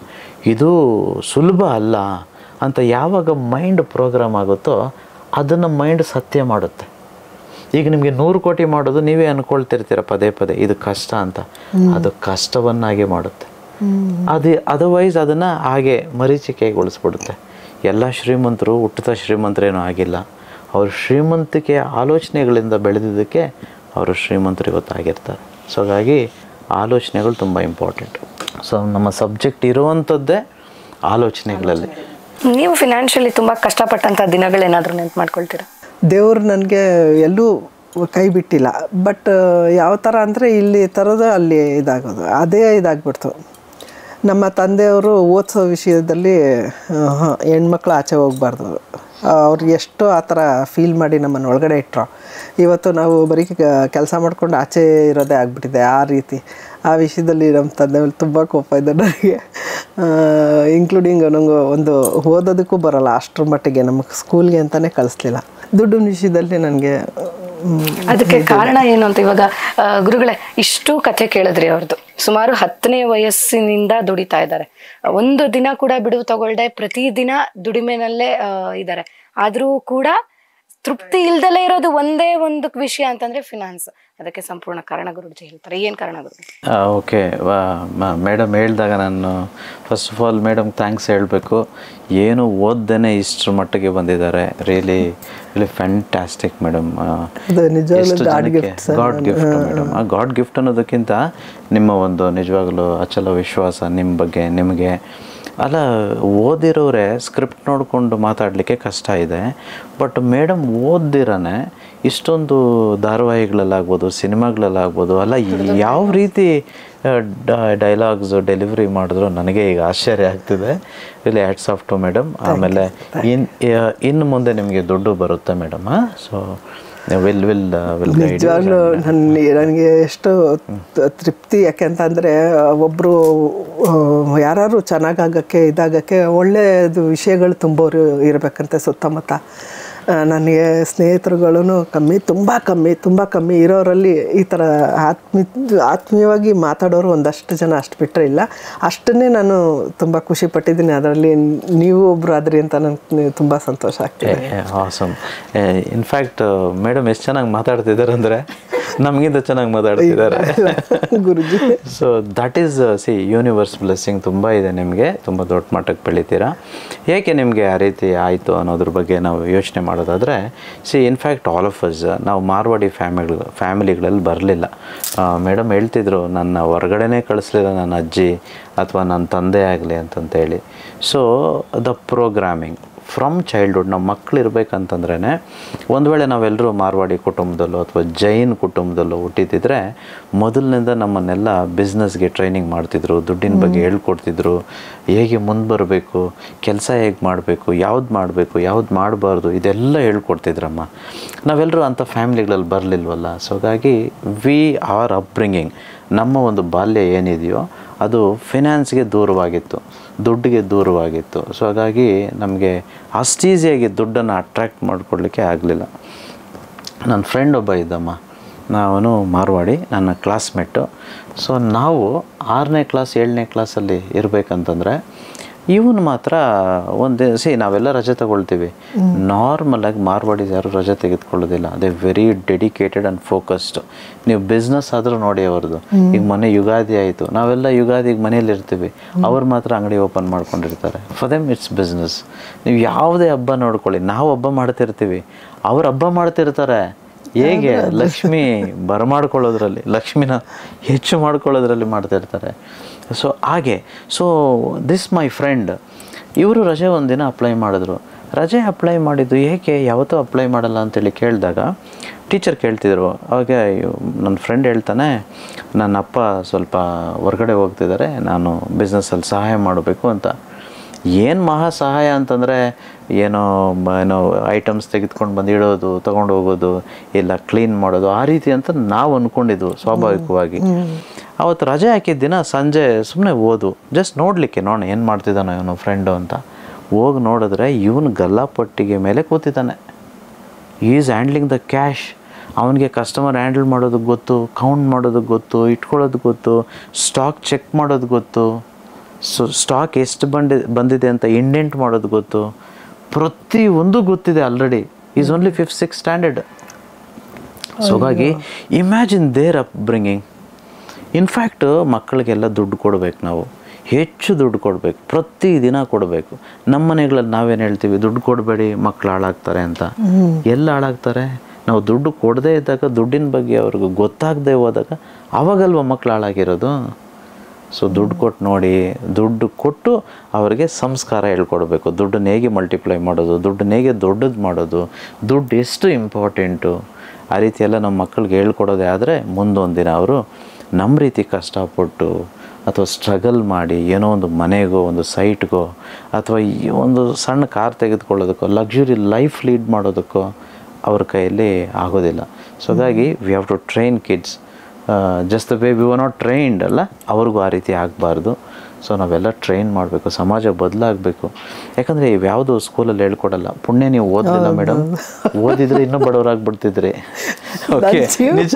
Speaker 3: ಇದು ಸುಲಭ ಅಲ್ಲ ಅಂತ ಯಾವಾಗ ಮೈಂಡ್ ಪ್ರೋಗ್ರಾಮ್ ಆಗುತ್ತೋ ಅದನ್ನು ಮೈಂಡ್ ಸತ್ಯ ಮಾಡುತ್ತೆ. ಈಗ ನಿಮಗೆ ನೂರು ಕೋಟಿ ಮಾಡೋದು ನೀವೇ ಅಂದ್ಕೊಳ್ತಿರ್ತೀರ ಪದೇ ಪದೇ ಇದು ಕಷ್ಟ ಅಂತ, ಅದು ಕಷ್ಟವನ್ನಾಗೆ ಮಾಡುತ್ತೆ. ಅದು ಅದರ್ವೈಸ್ ಅದನ್ನು ಹಾಗೆ ಮರೀಚಿಕೆಗೊಳಿಸ್ಬಿಡುತ್ತೆ. ಎಲ್ಲ ಶ್ರೀಮಂತರು ಹುಟ್ಟುತ್ತಾ ಶ್ರೀಮಂತರೇನೂ ಆಗಿಲ್ಲ, ಅವರು ಶ್ರೀಮಂತಿಕೆ ಆಲೋಚನೆಗಳಿಂದ ಬೆಳೆದಿದ್ದಕ್ಕೆ ಅವರು ಶ್ರೀಮಂತರು ಇವತ್ತಾಗಿರ್ತಾರೆ. ಸೊ ಹಾಗಾಗಿ ಆಲೋಚನೆಗಳು ತುಂಬ ಇಂಪಾರ್ಟೆಂಟ್. ಸೊ ನಮ್ಮ ಸಬ್ಜೆಕ್ಟ್ ಇರುವಂಥದ್ದೇ ಆಲೋಚನೆಗಳಲ್ಲಿ.
Speaker 1: ನೀವು ಫಿನಾನ್ಷಿಯಲಿ ತುಂಬ ಕಷ್ಟಪಟ್ಟಂಥ ದಿನಗಳೇನಾದರೂ ನೆನ್ಪು ಮಾಡ್ಕೊಳ್ತೀರಾ?
Speaker 2: ದೇವರು ನನಗೆ ಎಲ್ಲೂ ಕೈ ಬಿಟ್ಟಿಲ್ಲ. ಬಟ್ ಯಾವ ಥರ ಅಂದರೆ ಇಲ್ಲಿ ತರೋದು ಅಲ್ಲಿ ಇದಾಗೋದು, ಅದೇ ಇದಾಗ್ಬಿಡ್ತು. ನಮ್ಮ ತಂದೆಯವರು ಓದಿಸೋ ವಿಷಯದಲ್ಲಿ ಹೆಣ್ಮಕ್ಳು ಆಚೆ ಹೋಗ್ಬಾರ್ದು, ಅವ್ರು ಎಷ್ಟು ಆ ಥರ ಫೀಲ್ ಮಾಡಿ ನಮ್ಮನ್ನು ಒಳಗಡೆ ಇಟ್ಟರು. ಇವತ್ತು ನಾವು ಬರೀ ಕೆಲಸ ಮಾಡ್ಕೊಂಡು ಆಚೆ ಇರೋದೇ ಆಗಿಬಿಟ್ಟಿದೆ ಆ ರೀತಿ. ಆ ವಿಷಯದಲ್ಲಿ ನಮ್ಮ ತಂದೆಯವ್ರು ತುಂಬ ಕೋಪ ಇದೆ ನನಗೆ, ಇನ್ಕ್ಲೂಡಿಂಗ್ ನನಗೆ ಒಂದು ಓದೋದಕ್ಕೂ ಬರೋಲ್ಲ ಅಷ್ಟರ ಮಟ್ಟಿಗೆ, ನಮಗೆ ಸ್ಕೂಲ್ಗೆ ಅಂತಲೇ ಕಳಿಸ್ಲಿಲ್ಲ. ದುಡ್ಡಿನ ವಿಷಯದಲ್ಲಿ ನನಗೆ
Speaker 1: ಅದಕ್ಕೆ ಕಾರಣ ಏನು ಅಂತ ಇವಾಗ ಗುರುಗಳೇ ಇಷ್ಟು ಕಥೆ ಕೇಳಿದ್ರಿ ಅವ್ರದ್ದು. ಸುಮಾರು ಹತ್ತನೇ ವಯಸ್ಸಿನಿಂದ ದುಡಿತಾ ಇದ್ದಾರೆ, ಒಂದು ದಿನ ಕೂಡ ಬಿಡುವು ತಗೊಳ್ದೆ ಪ್ರತಿದಿನ ದುಡಿಮೆನಲ್ಲೇ ಇದ್ದಾರೆ. ಆದ್ರೂ ಕೂಡ ತೃಪ್ತಿ ಇಲ್ದಲೇ ಇರೋದು ಒಂದೇ ಒಂದು ವಿಷಯ ಅಂತಂದ್ರೆ ಫಿನಾನ್ಸ್. ಅದಕ್ಕೆ ಸಂಪೂರ್ಣ ಕಾರಣ ಗುರುಜಿ ಹೇಳ್ತಾರೆ. ಏನ್ ಕಾರಣ ಗುರುಜಿ?
Speaker 3: ಓಕೆ, ಮೇಡಮ್ ಹೇಳಿದಾಗ ನಾನು first of all madam thanks ಹೇಳಬೇಕು. ಏನು ಓದ್ದೇನೆ ಇಷ್ಟರ ಮಟ್ಟಿಗೆ ಬಂದಿದ್ದಾರೆ. Really really fantastic madam. God gift madam. ಆ ಗಾಡ್ ಗಿಫ್ಟ್ ಅನ್ನೋದಕ್ಕಿಂತ ನಿಮ್ಮ ಒಂದು ನಿಜವಾಗಲೂ ಅಚಲ ವಿಶ್ವಾಸ ನಿಮ್ಮ ಬಗ್ಗೆ. ನಿಮಗೆ ಅಲ್ಲ, ಓದಿರೋರೆ ಸ್ಕ್ರಿಪ್ಟ್ ನೋಡಿಕೊಂಡು ಮಾತಾಡಲಿಕ್ಕೆ ಕಷ್ಟ ಇದೆ. ಬಟ್ ಮೇಡಮ್ ಓದಿರನೇ ಇಷ್ಟೊಂದು ಧಾರಾವಾಹಿಗಳಲ್ಲಾಗ್ಬೋದು, ಸಿನಿಮಾಗಳಲ್ಲಾಗ್ಬೋದು, ಅಲ್ಲ ಯಾವ ರೀತಿ ಡೈಲಾಗ್ಸು ಡೆಲಿವರಿ ಮಾಡಿದ್ರು ನನಗೆ ಈಗ ಆಶ್ಚರ್ಯ ಆಗ್ತಿದೆ. ಇಲ್ಲಿ ಹ್ಯಾಟ್ಸ್ ಆಫ್ ಟು ಮೇಡಮ್. ಆಮೇಲೆ ಇನ್ ಇನ್ನು ಮುಂದೆ ನಿಮಗೆ ದುಡ್ಡು ಬರುತ್ತೆ madam. So will will will
Speaker 2: ನಿಜವಾಗ್ಲೂ ನನ್ನ ನನಗೆ ಎಷ್ಟು ತೃಪ್ತಿ. ಯಾಕೆಂತಂದರೆ ಒಬ್ಬರು ಯಾರು ಚೆನ್ನಾಗಾಗಕ್ಕೆ ಇದಾಗಕ್ಕೆ ಒಳ್ಳೆಯದು ವಿಷಯಗಳು ತುಂಬೋರು ಇರಬೇಕಂತೆ ಸುತ್ತಮುತ್ತ. ನನಗೆ ಸ್ನೇಹಿತರುಗಳೂ ಕಮ್ಮಿ, ತುಂಬ ಕಮ್ಮಿ ತುಂಬ ಕಮ್ಮಿ ಇರೋರಲ್ಲಿ ಈ ಥರ ಆತ್ಮೀ ಆತ್ಮೀಯವಾಗಿ ಮಾತಾಡೋರು ಒಂದಷ್ಟು ಜನ, ಅಷ್ಟು ಬಿಟ್ಟರೆ ಇಲ್ಲ. ಅಷ್ಟನ್ನೇ ನಾನು ತುಂಬ ಖುಷಿ ಪಟ್ಟಿದ್ದೀನಿ. ಅದರಲ್ಲಿ ನೀವು ಒಬ್ಬರು ಆದ್ರಿ ಅಂತ ನನಗೆ ತುಂಬ ಸಂತೋಷ ಆಗ್ತಿದೆ.
Speaker 3: ಆಸಮ್. ಇನ್ಫ್ಯಾಕ್ಟ್ ಮೇಡಮ್ ಎಷ್ಟು ಚೆನ್ನಾಗಿ ಮಾತಾಡ್ತಿದ್ದಾರೆ ಅಂದರೆ ನಮಗಿಂತ ಚೆನ್ನಾಗಿ ಮಾತಾಡ್ತಿದ್ದಾರೆ
Speaker 2: guruji.
Speaker 3: So that is see universe blessing ತುಂಬ ಇದೆ ನಿಮಗೆ. ತುಂಬ ದೊಡ್ಡ ಮಟ್ಟಕ್ಕೆ ಬೆಳಿತೀರಾ. ಏಕೆ ನಿಮಗೆ ಆ ರೀತಿ ಆಯಿತು ಅನ್ನೋದ್ರ ಬಗ್ಗೆ ನಾವು ಯೋಚನೆ ಮಾಡೋದಾದರೆ, see in fact all of us ನಾವು ಮಾರ್ವಾಡಿ ಫ್ಯಾಮಿಲಿ ಫ್ಯಾಮಿಲಿಗಳಲ್ಲಿ ಬರಲಿಲ್ಲ. ಮೇಡಮ್ ಹೇಳ್ತಿದ್ರು, ನನ್ನ ಹೊರಗಡೆನೇ ಕಳಿಸ್ಲಿಲ್ಲ ನನ್ನ ಅಜ್ಜಿ ಅಥವಾ ನನ್ನ ತಂದೆ ಆಗಲಿ ಅಂತಂತೇಳಿ. So the programming from childhood ನಮ್ಮ ಮಕ್ಕಳು ಇರಬೇಕಂತಂದ್ರೇ, ಒಂದು ವೇಳೆ ನಾವೆಲ್ಲರೂ ಮಾರ್ವಾಡಿ ಕುಟುಂಬದಲ್ಲೋ ಅಥವಾ ಜೈನ್ ಕುಟುಂಬದಲ್ಲೋ ಹುಟ್ಟಿದ್ದಿದ್ರೆ ಮೊದಲಿನಿಂದ ನಮ್ಮನ್ನೆಲ್ಲ ಬಿಸ್ನೆಸ್ಗೆ ಟ್ರೈನಿಂಗ್ ಮಾಡ್ತಿದ್ರು, ದುಡ್ಡಿನ ಬಗ್ಗೆ ಹೇಳ್ಕೊಡ್ತಿದ್ರು, ಹೇಗೆ ಮುಂದೆ ಬರಬೇಕು, ಕೆಲಸ ಹೇಗೆ ಮಾಡಬೇಕು, ಯಾವ್ದು ಮಾಡಬೇಕು ಯಾವ್ದು ಮಾಡಬಾರ್ದು ಇದೆಲ್ಲ ಹೇಳ್ಕೊಡ್ತಿದ್ರಮ್ಮ. ನಾವೆಲ್ಲರೂ ಅಂಥ ಫ್ಯಾಮಿಲಿಗಳಲ್ಲಿ ಬರಲಿಲ್ವಲ್ಲ. ಸೊ ಹಾಗಾಗಿ ವಿ ಆರ್ ಅಪ್ಬ್ರಿಂಗಿಂಗ್, ನಮ್ಮ ಒಂದು ಬಾಲ್ಯ ಏನಿದೆಯೋ ಅದು ಫಿನಾನ್ಸ್ಗೆ ದೂರವಾಗಿತ್ತು, ದುಡ್ಡಿಗೆ ದೂರವಾಗಿತ್ತು. ಸೊ ಹಾಗಾಗಿ ನಮಗೆ ಅಷ್ಟು ಈಸಿಯಾಗಿ ದುಡ್ಡನ್ನು ಅಟ್ರ್ಯಾಕ್ಟ್ ಮಾಡಿಕೊಡ್ಲಿಕ್ಕೆ ಆಗಲಿಲ್ಲ. ನನ್ನ ಫ್ರೆಂಡ್ ಒಬ್ಬ ಇದ್ದಮ್ಮ, ನಾನು ಮಾರ್ವಾಡಿ, ನನ್ನ ಕ್ಲಾಸ್ಮೇಟು. ಸೊ ನಾವು ಆರನೇ ಕ್ಲಾಸ್ ಏಳನೇ ಕ್ಲಾಸಲ್ಲಿ ಇರಬೇಕಂತಂದರೆ ಇವನು ಮಾತ್ರ ಒಂದು ಸಿ ನಾವೆಲ್ಲ ರಜೆ ತಗೊಳ್ತೀವಿ. ನಾರ್ಮಲಾಗಿ ಮಾರ್ವಾಡಿ ಯಾರು ರಜೆ ತೆಗೆದುಕೊಳ್ಳೋದಿಲ್ಲ. ಅದೇ ವೆರಿ ಡೆಡಿಕೇಟೆಡ್ ಆ್ಯಂಡ್ ಫೋಕಸ್ಡ್. ನೀವು ಬಿಸ್ನೆಸ್ ಆದರೂ ನೋಡಿ ಅವ್ರದ್ದು. ಈಗ ಮೊನ್ನೆ ಯುಗಾದಿ ಆಯಿತು, ನಾವೆಲ್ಲ ಯುಗಾದಿಗೆ ಮನೇಲಿ ಇರ್ತೀವಿ, ಅವ್ರು ಮಾತ್ರ ಅಂಗಡಿ ಓಪನ್ ಮಾಡ್ಕೊಂಡಿರ್ತಾರೆ. For them it's business. ನೀವು ಯಾವುದೇ ಹಬ್ಬ ನೋಡ್ಕೊಳ್ಳಿ, ನಾವು ಹಬ್ಬ ಮಾಡ್ತಿರ್ತೀವಿ, ಅವ್ರು ಹಬ್ಬ ಮಾಡ್ತಿರ್ತಾರೆ. ಹೇಗೆ ಲಕ್ಷ್ಮಿ ಬರಮಾಡ್ಕೊಳ್ಳೋದ್ರಲ್ಲಿ, ಲಕ್ಷ್ಮಿನ ಹೆಚ್ಚು ಮಾಡ್ಕೊಳ್ಳೋದ್ರಲ್ಲಿ ಮಾಡ್ತಿರ್ತಾರೆ. ಸೊ ಹಾಗೆ ಸೊ ದಿಸ್ ಮೈ ಫ್ರೆಂಡ್, ಇವರು ರಜೆ ಒಂದಿನ ಅಪ್ಲೈ ಮಾಡಿದ್ರು. ರಜೆ ಅಪ್ಲೈ ಮಾಡಿದ್ದು ಏಕೆ ಯಾವತ್ತೂ ಅಪ್ಲೈ ಮಾಡಲ್ಲ ಅಂತೇಳಿ ಕೇಳಿದಾಗ ಟೀಚರ್ ಕೇಳ್ತಿದ್ರು. ಅವಾಗ ನನ್ನ ಫ್ರೆಂಡ್ ಹೇಳ್ತಾನೆ, ನನ್ನ ಅಪ್ಪ ಸ್ವಲ್ಪ ಹೊರಗಡೆ ಹೋಗ್ತಿದ್ದಾರೆ, ನಾನು ಬಿಸ್ನೆಸ್ಸಲ್ಲಿ ಸಹಾಯ ಮಾಡಬೇಕು ಅಂತ. ಏನು ಮಹಾ ಸಹಾಯ ಅಂತಂದರೆ ಏನೋ ಏನೋ ಐಟಮ್ಸ್ ತೆಗೆದುಕೊಂಡು ಬಂದು ಇಡೋದು, ತೊಗೊಂಡು ಹೋಗೋದು, ಇಲ್ಲ ಕ್ಲೀನ್ ಮಾಡೋದು, ಆ ರೀತಿ ಅಂತ ನಾವು ಅಂದ್ಕೊಂಡಿದ್ವು ಸ್ವಾಭಾವಿಕವಾಗಿ. ಅವತ್ತು ರಜೆ ಹಾಕಿದ ದಿನ ಸಂಜೆ ಸುಮ್ಮನೆ ಓದು, ಜಸ್ಟ್ ನೋಡಲಿಕ್ಕೆ, ನೋಡೋಣ ಏನು ಮಾಡ್ತಿದ್ದಾನೋ ಇವನು ಫ್ರೆಂಡು ಅಂತ ಹೋಗಿ ನೋಡಿದ್ರೆ ಇವನು ಗಲ್ಲಾಪಟ್ಟಿಗೆ ಮೇಲೆ ಕೂತಿದ್ದಾನೆ. Is handling the cash. ಅವನಿಗೆ ಕಸ್ಟಮರ್ ಹ್ಯಾಂಡಲ್ ಮಾಡೋದಕ್ಕೆ ಗೊತ್ತು, ಕೌಂಟ್ ಮಾಡೋದಕ್ಕೆ ಗೊತ್ತು, ಇಟ್ಕೊಳ್ಳೋದು ಗೊತ್ತು, ಸ್ಟಾಕ್ ಚೆಕ್ ಮಾಡೋದು ಗೊತ್ತು. ಸೊ ಸ್ಟಾಕ್ ಎಷ್ಟು ಬಂದಿ ಬಂದಿದೆ ಅಂತ ಇಂಡೆಂಟ್ ಮಾಡೋದು ಗೊತ್ತು, ಪ್ರತಿಯೊಂದು ಗೊತ್ತಿದೆ already. Is only fifth six standard. So ಹಾಗಾಗಿ imagine their up bringing ಮಕ್ಕಳಿಗೆಲ್ಲ ದುಡ್ಡು ಕೊಡಬೇಕು, ನಾವು ಹೆಚ್ಚು ದುಡ್ಡು ಕೊಡಬೇಕು, ಪ್ರತಿದಿನ ಕೊಡಬೇಕು. ನಮ್ಮ ಮನೆಗಳಲ್ಲಿ ನಾವೇನು ಹೇಳ್ತೀವಿ, ದುಡ್ಡು ಕೊಡಬೇಡಿ ಮಕ್ಕಳು ಹಾಳಾಗ್ತಾರೆ ಅಂತ. ಎಲ್ಲ ಹಾಳಾಗ್ತಾರೆ? ನಾವು ದುಡ್ಡು ಕೊಡದೇ ಇದ್ದಾಗ, ದುಡ್ಡಿನ ಬಗ್ಗೆ ಅವ್ರಿಗೆ ಗೊತ್ತಾಗದೆ ಹೋದಾಗ ಅವಾಗಲ್ವ ಮಕ್ಕಳು ಹಾಳಾಗಿರೋದು. ಸೊ ದುಡ್ಡು ಕೊಟ್ಟು ನೋಡಿ, ದುಡ್ಡು ಕೊಟ್ಟು ಅವರಿಗೆ ಸಂಸ್ಕಾರ ಹೇಳ್ಕೊಡ್ಬೇಕು. ದುಡ್ಡನ್ನ ಹೇಗೆ ಮಲ್ಟಿಪ್ಲೈ ಮಾಡೋದು, ದುಡ್ಡನ್ನ ಹೇಗೆ ದೊಡ್ಡದು ಮಾಡೋದು, ದುಡ್ಡು ಎಷ್ಟು ಇಂಪಾರ್ಟೆಂಟು, ಆ ರೀತಿ ಎಲ್ಲ ನಮ್ಮ ಮಕ್ಕಳಿಗೆ ಹೇಳ್ಕೊಡೋದೇ ಆದರೆ ಮುಂದೊಂದು ದಿನ ಅವರು ನಮ್ಮ ರೀತಿ ಕಷ್ಟಪಟ್ಟು ಅಥವಾ ಸ್ಟ್ರಗಲ್ ಮಾಡಿ ಏನೋ ಒಂದು ಮನೆಗೋ ಒಂದು ಸೈಟ್ಗೋ ಅಥವಾ ಈ ಒಂದು ಸಣ್ಣ ಕಾರ್ ತೆಗೆದುಕೊಳ್ಳೋದಕ್ಕೋ ಲಕ್ಸುರಿ ಲೈಫ್ ಲೀಡ್ ಮಾಡೋದಕ್ಕೋ ಅವ್ರ ಕೈಯಲ್ಲಿ ಆಗೋದಿಲ್ಲ. ಸೊ ಹಾಗಾಗಿ we have to train kids just the way we were not trained ಅಲ್ಲ, ಅವ್ರಿಗೂ ಆ ರೀತಿ ಆಗಬಾರ್ದು. ಸೊ ನಾವೆಲ್ಲ ಟ್ರೈನ್ ಮಾಡಬೇಕು, ಸಮಾಜ ಬದಲಾಗಬೇಕು. ಯಾಕಂದರೆ ಇವ್ಯಾವುದು ಸ್ಕೂಲಲ್ಲಿ ಹೇಳ್ಕೊಡಲ್ಲ. ಪುಣ್ಯ ನೀವು ಓದಲಿಲ್ಲ ಮೇಡಮ್, ಓದಿದ್ರೆ ಇನ್ನೂ ಬಡವರಾಗ್ಬಿಡ್ತಿದ್ರಿ. ಓಕೆ, ನಿಜ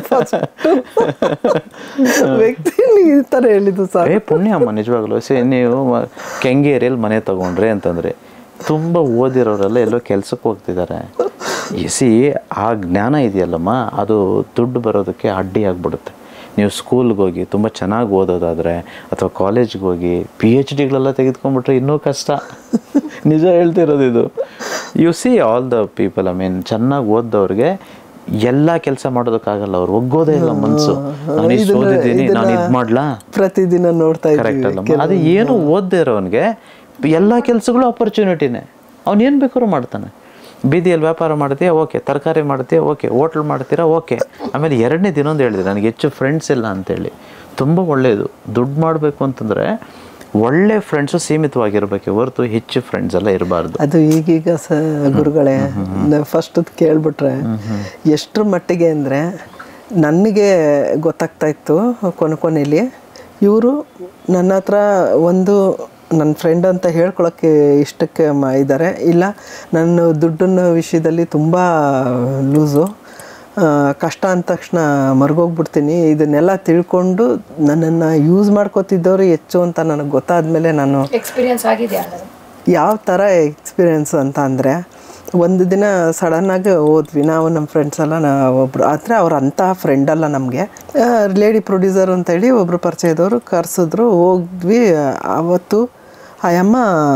Speaker 2: ಈ ಥರ ಹೇಳಿದ್ದು ಸರ್.
Speaker 3: ಏ ಪುಣ್ಯ ಅಮ್ಮ, ನಿಜವಾಗ್ಲೂ. ಸಿ ನೀವು ಕೆಂಗೇರಿಯಲ್ಲಿ ಮನೆ ತೊಗೊಂಡ್ರೆ ಅಂತಂದರೆ ತುಂಬ ಓದಿರೋರೆಲ್ಲ ಎಲ್ಲೋ ಕೆಲ್ಸಕ್ಕೆ ಹೋಗ್ತಿದ್ದಾರೆ. ಸಿ ಆ ಜ್ಞಾನ ಇದೆಯಲ್ಲಮ್ಮ, ಅದು ದುಡ್ಡು ಬರೋದಕ್ಕೆ ಅಡ್ಡಿ ಆಗಿಬಿಡುತ್ತೆ. ನೀವು ಸ್ಕೂಲ್ಗೆ ಹೋಗಿ ತುಂಬ ಚೆನ್ನಾಗಿ ಓದೋದಾದರೆ ಅಥವಾ ಕಾಲೇಜ್ಗೆ ಹೋಗಿ ಪಿ ಎಚ್ ಡಿಗಳೆಲ್ಲ ತೆಗೆದುಕೊಂಡ್ಬಿಟ್ರೆ ಇನ್ನೂ ಕಷ್ಟ. ನಿಜ ಹೇಳ್ತಿರೋದು ಇದು. You see all the people, I mean ಚೆನ್ನಾಗಿ ಓದ್ದವ್ರಿಗೆ ಎಲ್ಲ ಕೆಲಸ ಮಾಡೋದಕ್ಕಾಗಲ್ಲ, ಅವ್ರು ಒಗ್ಗೋದೇ ಇಲ್ಲ ಮನಸ್ಸು. ನಾನು ಇಷ್ಟು ಓದಿದ್ದೀನಿ, ನಾನು ಇದು ಮಾಡ್ಲಾ,
Speaker 2: ಪ್ರತಿದಿನ ನೋಡ್ತಾ ಇದ್ದೀವಿ.
Speaker 3: ಕರೆಕ್ಟ್ ಅಲ್ಲಮ್ಮ? ಅದು ಏನು ಓದದೇ ಇರೋನಿಗೆ ಎಲ್ಲ ಕೆಲಸಗಳು ಆಪರ್ಚುನಿಟಿನೇ. ಅವ್ನು ಏನು ಬೇಕಾದ್ರೂ ಮಾಡ್ತಾನೆ. ಬೀದಿಯಲ್ಲಿ ವ್ಯಾಪಾರ ಮಾಡ್ತೀಯಾ, ಓಕೆ. ತರಕಾರಿ ಮಾಡ್ತೀಯಾ, ಓಕೆ. ಹೋಟ್ಲ್ ಮಾಡ್ತೀರಾ, ಓಕೆ. ಆಮೇಲೆ ಎರಡನೇ ದಿನೊಂದು ಹೇಳಿದೆ, ನನಗೆ ಹೆಚ್ಚು ಫ್ರೆಂಡ್ಸ್ ಇಲ್ಲ ಅಂತೇಳಿ. ತುಂಬ ಒಳ್ಳೆಯದು. ದುಡ್ಡು ಮಾಡಬೇಕು ಅಂತಂದರೆ ಒಳ್ಳೆ ಫ್ರೆಂಡ್ಸು ಸೀಮಿತವಾಗಿರಬೇಕು ಹೊರತು ಹೆಚ್ಚು ಫ್ರೆಂಡ್ಸ್ ಎಲ್ಲ ಇರಬಾರ್ದು.
Speaker 2: ಅದು ಈಗೀಗ ಸ ಗುರುಗಳೇ ಫಸ್ಟ್ ಕೇಳ್ಬಿಟ್ರೆ ಎಷ್ಟರ ಮಟ್ಟಿಗೆ ಅಂದರೆ ನನಗೆ ಗೊತ್ತಾಗ್ತಾ ಇತ್ತು ಕೊನೆ ಕೊನೆಯಲ್ಲಿ ಇವರು ನನ್ನ ಹತ್ರ ಒಂದು ನನ್ನ ಫ್ರೆಂಡ್ ಅಂತ ಹೇಳ್ಕೊಳಕ್ಕೆ ಇಷ್ಟಕ್ಕೆ ಮ ಇದ್ದಾರೆ, ಇಲ್ಲ ನಾನು ದುಡ್ಡಿನ ವಿಷಯದಲ್ಲಿ ತುಂಬ ಲೂಸು, ಕಷ್ಟ ಅಂದ ತಕ್ಷಣ ಮರ್ಗೋಗ್ಬಿಡ್ತೀನಿ, ಇದನ್ನೆಲ್ಲ ತಿಳ್ಕೊಂಡು ನನ್ನನ್ನು ಯೂಸ್ ಮಾಡ್ಕೋತಿದ್ದವರು ಹೆಚ್ಚು ಅಂತ ನನಗೆ ಗೊತ್ತಾದ್ಮೇಲೆ ನಾನು
Speaker 1: ಎಕ್ಸ್ಪೀರಿಯನ್ಸ್ ಆಗಿದೆಯಾ
Speaker 2: ಯಾವ ಥರ ಎಕ್ಸ್ಪೀರಿಯೆನ್ಸ್ ಅಂತ ಅಂದರೆ, ಒಂದು ದಿನ ಸಡನ್ನಾಗಿ ಹೋದ್ವಿ ನಾವು ನಮ್ಮ ಫ್ರೆಂಡ್ಸ್ ಎಲ್ಲ. ನಾ ಒಬ್ಬರು ಆದರೆ ಅವ್ರು ಅಂಥ ಫ್ರೆಂಡ್ ಅಲ್ಲ ನಮಗೆ, ಲೇಡಿ ಪ್ರೊಡ್ಯೂಸರ್ ಅಂತೇಳಿ ಒಬ್ಬರು ಪರಿಚಯದವರು ಕರೆಸಿದ್ರು. ಹೋದ್ವಿ. ಆವತ್ತು ಆ ಅಮ್ಮ